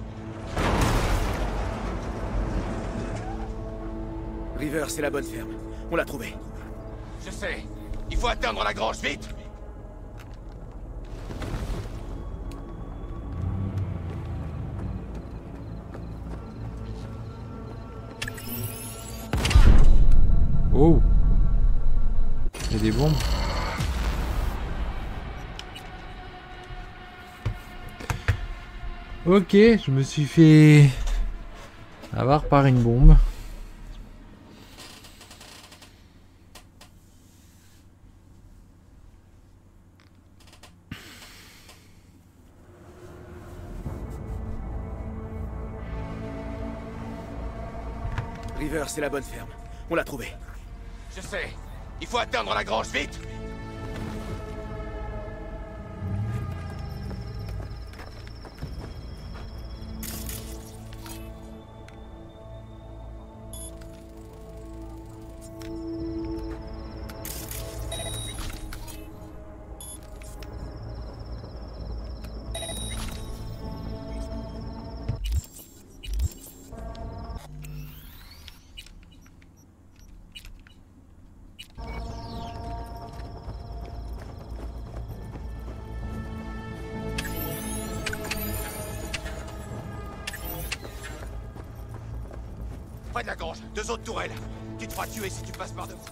River, c'est la bonne ferme. On l'a trouvée. Je sais. Il faut atteindre la grange, vite! Oh! Il y a des bombes. Ok, je me suis fait avoir par une bombe. River, c'est la bonne ferme. On l'a trouvée. Je sais. Il faut atteindre la grange, vite! Près de la grange, deux autres tourelles. Tu te feras tuer si tu passes par devant.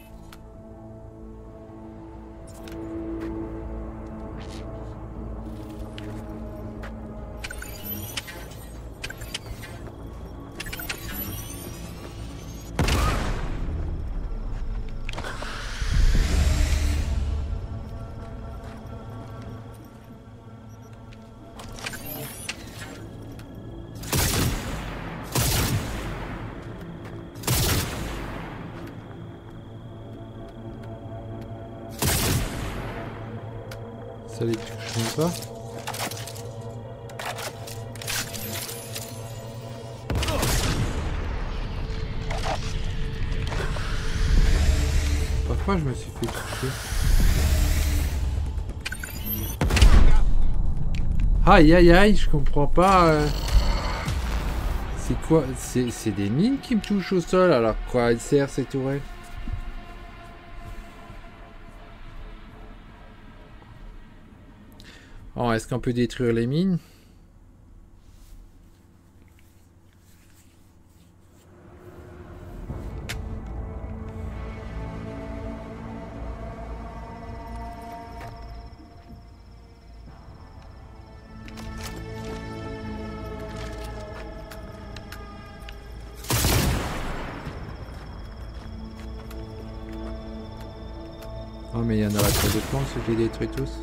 Ça les touche même pas. Parfois je me suis fait toucher. Aïe aïe aïe, je comprends pas. Euh... C'est quoi? C'est des mines qui me touchent au sol, alors quoi elles servent ces tourelles? Oh, est-ce qu'on peut détruire les mines? Oh mais il y en aura trop de plans, ceux qui détruisent tous.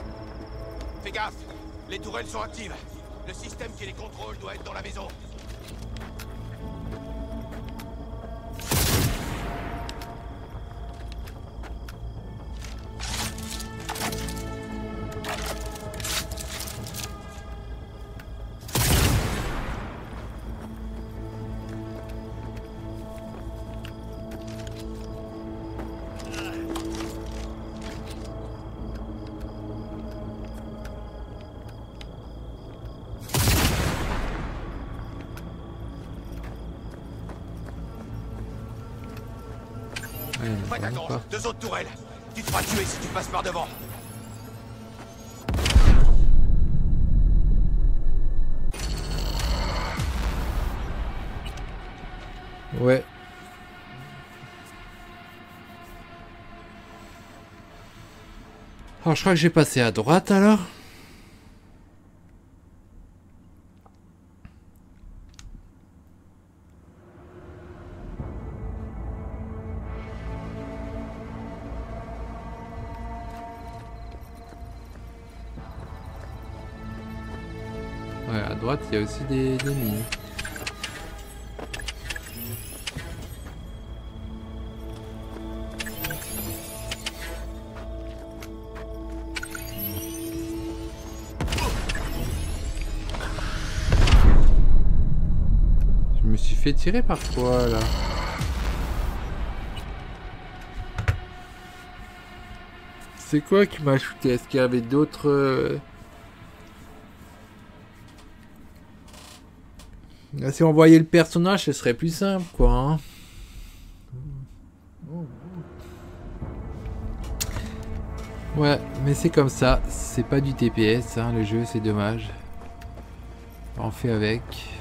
Fais gaffe, les tourelles sont actives. Le système qui les contrôle doit être dans la maison. Prête à Vraiment gauche, pas. deux autres tourelles. Tu te feras tuer si tu passes par devant. Ouais. Alors je crois que j'ai passé à droite alors. Ouais, à droite il y a aussi des, des mines. Je me suis fait tirer par quoi là? C'est quoi qui m'a shooté? Est-ce qu'il y avait d'autres... euh... Là, si on voyait le personnage, ce serait plus simple quoi. Hein. Ouais, mais c'est comme ça. C'est pas du T P S, hein, le jeu, c'est dommage. On fait avec.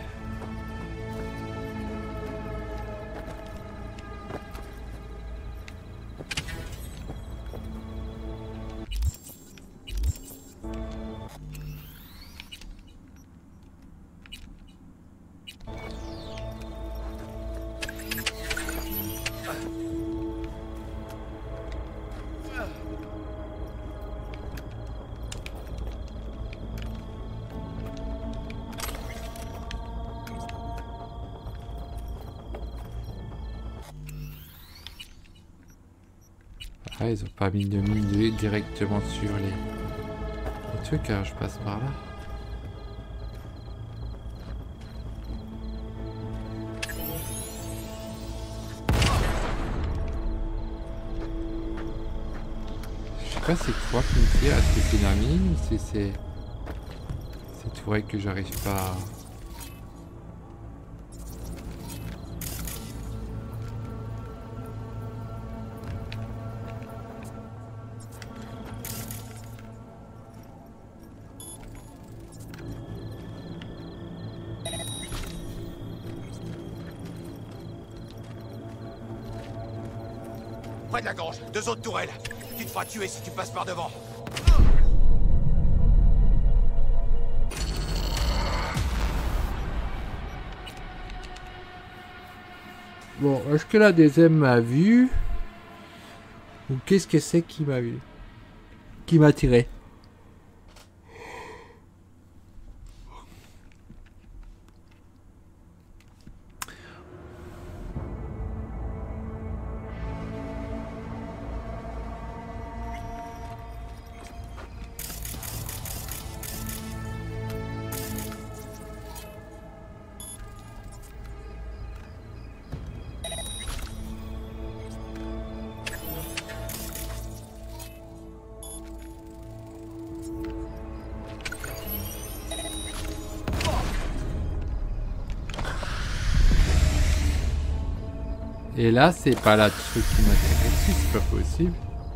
Ah, ils ont pas mis de mine directement sur les, les trucs, alors je passe par là. Je sais pas c'est quoi qui me tire, est-ce que c'est la mine ou c'est c'est c'est tout vrai que j'arrive pas à... Près de la gorge, deux autres tourelles. Tu te feras tuer si tu passes par devant. Bon, est-ce que la deuxième m'a vu? Ou qu'est-ce que c'est qui m'a vu? Qui m'a tiré? Et là, c'est pas la truc qui m'intéresse, c'est pas possible.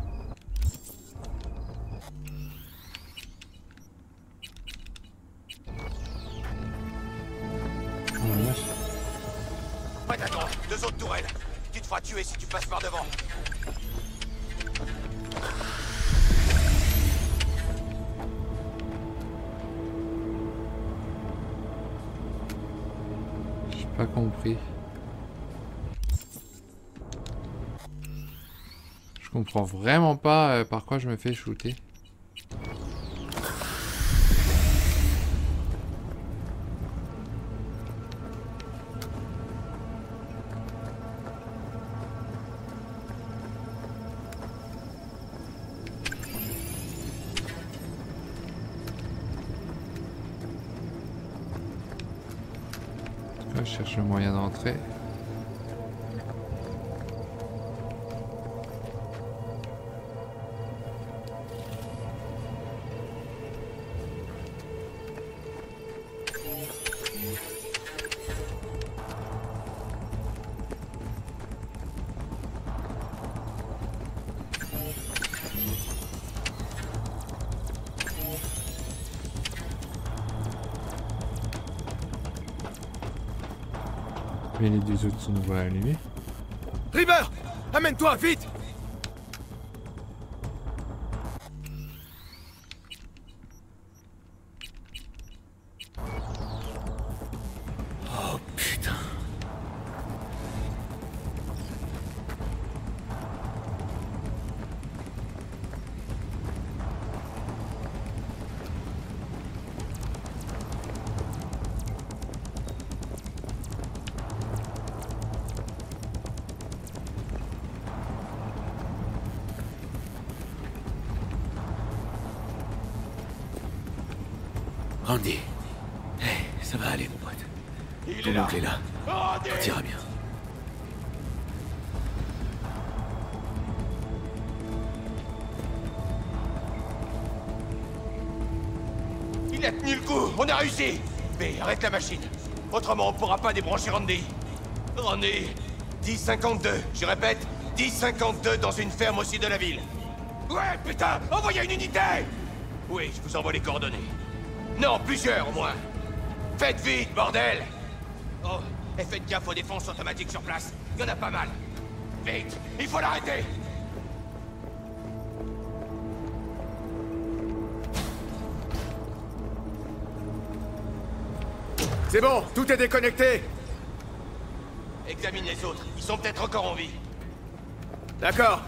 Voilà. Près de la gorge, deux autres tourelles. Tu te feras tuer si tu passes par devant. J'ai pas compris. Je comprends vraiment pas euh, par quoi je me fais shooter. En tout cas, je cherche le moyen d'entrer. Mais les deux autres sont pas allumés. River! Amène-toi, vite! Oh putain. Randy. Hey, ça va aller, mon pote. Il Ton est là. oncle est là. Randy! Tout ira bien. Il a tenu le coup. On a réussi. Mais arrête la machine. Autrement, on pourra pas débrancher Randy. Randy. dix cinquante-deux. Je répète, dix cinquante-deux dans une ferme au sud de la ville. Ouais, putain! Envoyez une unité! Oui, je vous envoie les coordonnées. Non, plusieurs au moins. Faites vite, bordel! Oh, et faites gaffe aux défenses automatiques sur place. Il y en a pas mal. Vite, il faut l'arrêter! C'est bon, tout est déconnecté. Examine les autres, ils sont peut-être encore en vie. D'accord.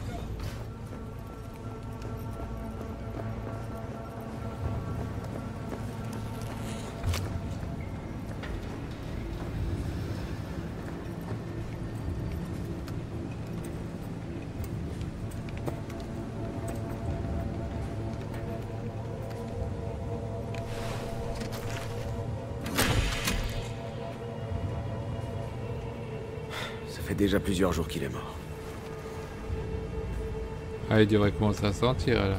Ça fait déjà plusieurs jours qu'il est mort. Ah, il devrait commencer à sentir là.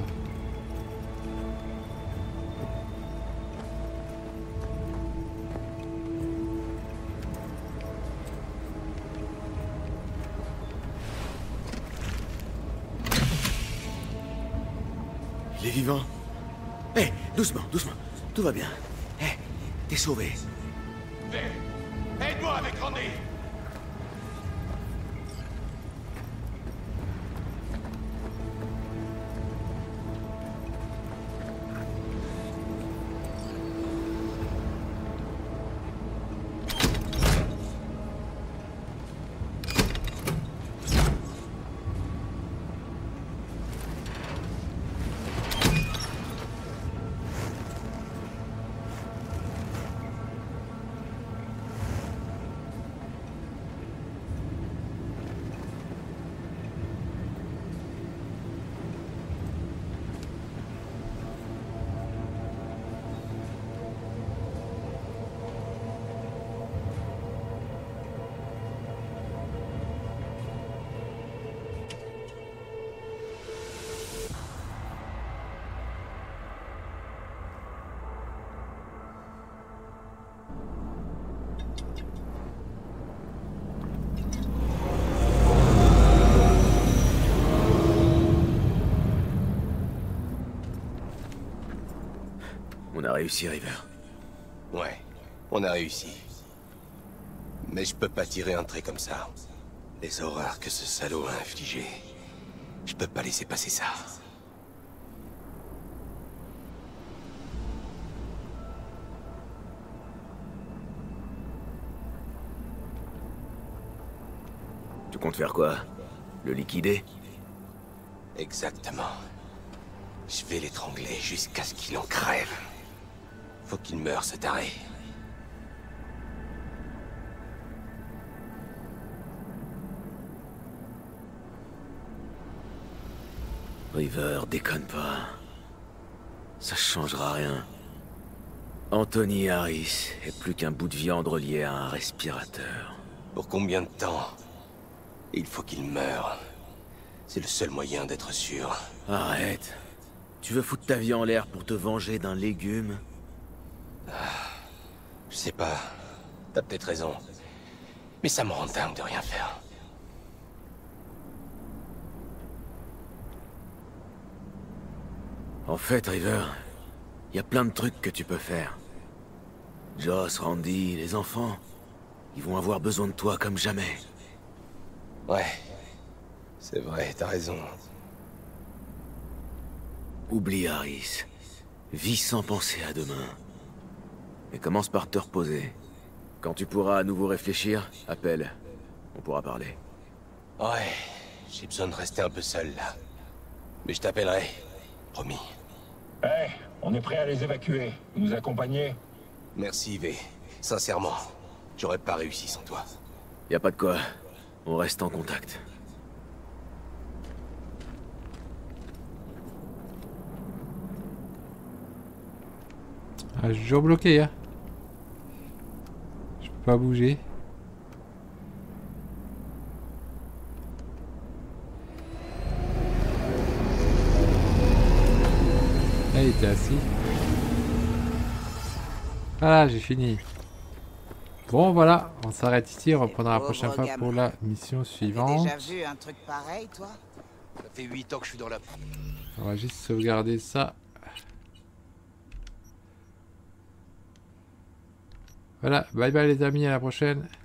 Il est vivant. Hé, hey, doucement, doucement. Tout va bien. Hé, hey, t'es sauvé. Vite, aide-moi avec Randy! On a réussi, River. Ouais, on a réussi. Mais je peux pas tirer un trait comme ça. Les horreurs que ce salaud a infligées. Je peux pas laisser passer ça. Tu comptes faire quoi? Le liquider? Exactement. Je vais l'étrangler jusqu'à ce qu'il en crève. Faut qu'il meure, ce taré. River, déconne pas. Ça changera rien. Anthony Harris est plus qu'un bout de viande relié à un respirateur. Pour combien de temps? Il faut qu'il meure. C'est le seul moyen d'être sûr. Arrête. Tu veux foutre ta vie en l'air pour te venger d'un légume? Je sais pas. T'as peut-être raison. Mais ça me rend dingue de rien faire. En fait, River, il y a plein de trucs que tu peux faire. Joss, Randy, les enfants. Ils vont avoir besoin de toi comme jamais. Ouais. C'est vrai, t'as raison. Oublie Harris. Vis sans penser à demain. Et commence par te reposer. Quand tu pourras à nouveau réfléchir, appelle. On pourra parler. Ouais, j'ai besoin de rester un peu seul, là. Mais je t'appellerai. Promis. Hé, hey, on est prêt à les évacuer. Vous nous accompagnez? Merci, V. Sincèrement, j'aurais pas réussi sans toi. Y a pas de quoi. On reste en contact. Ah, je suis toujours bloqué, hein. Je peux pas bouger. Là, il était assis. Voilà, j'ai fini. Bon, voilà, on s'arrête ici. On reprendra la prochaine fois pour la mission suivante. T'as déjà vu un truc pareil, toi? Ça fait huit ans que je suis dans la... On va juste sauvegarder ça. Voilà, bye bye les amis, à la prochaine.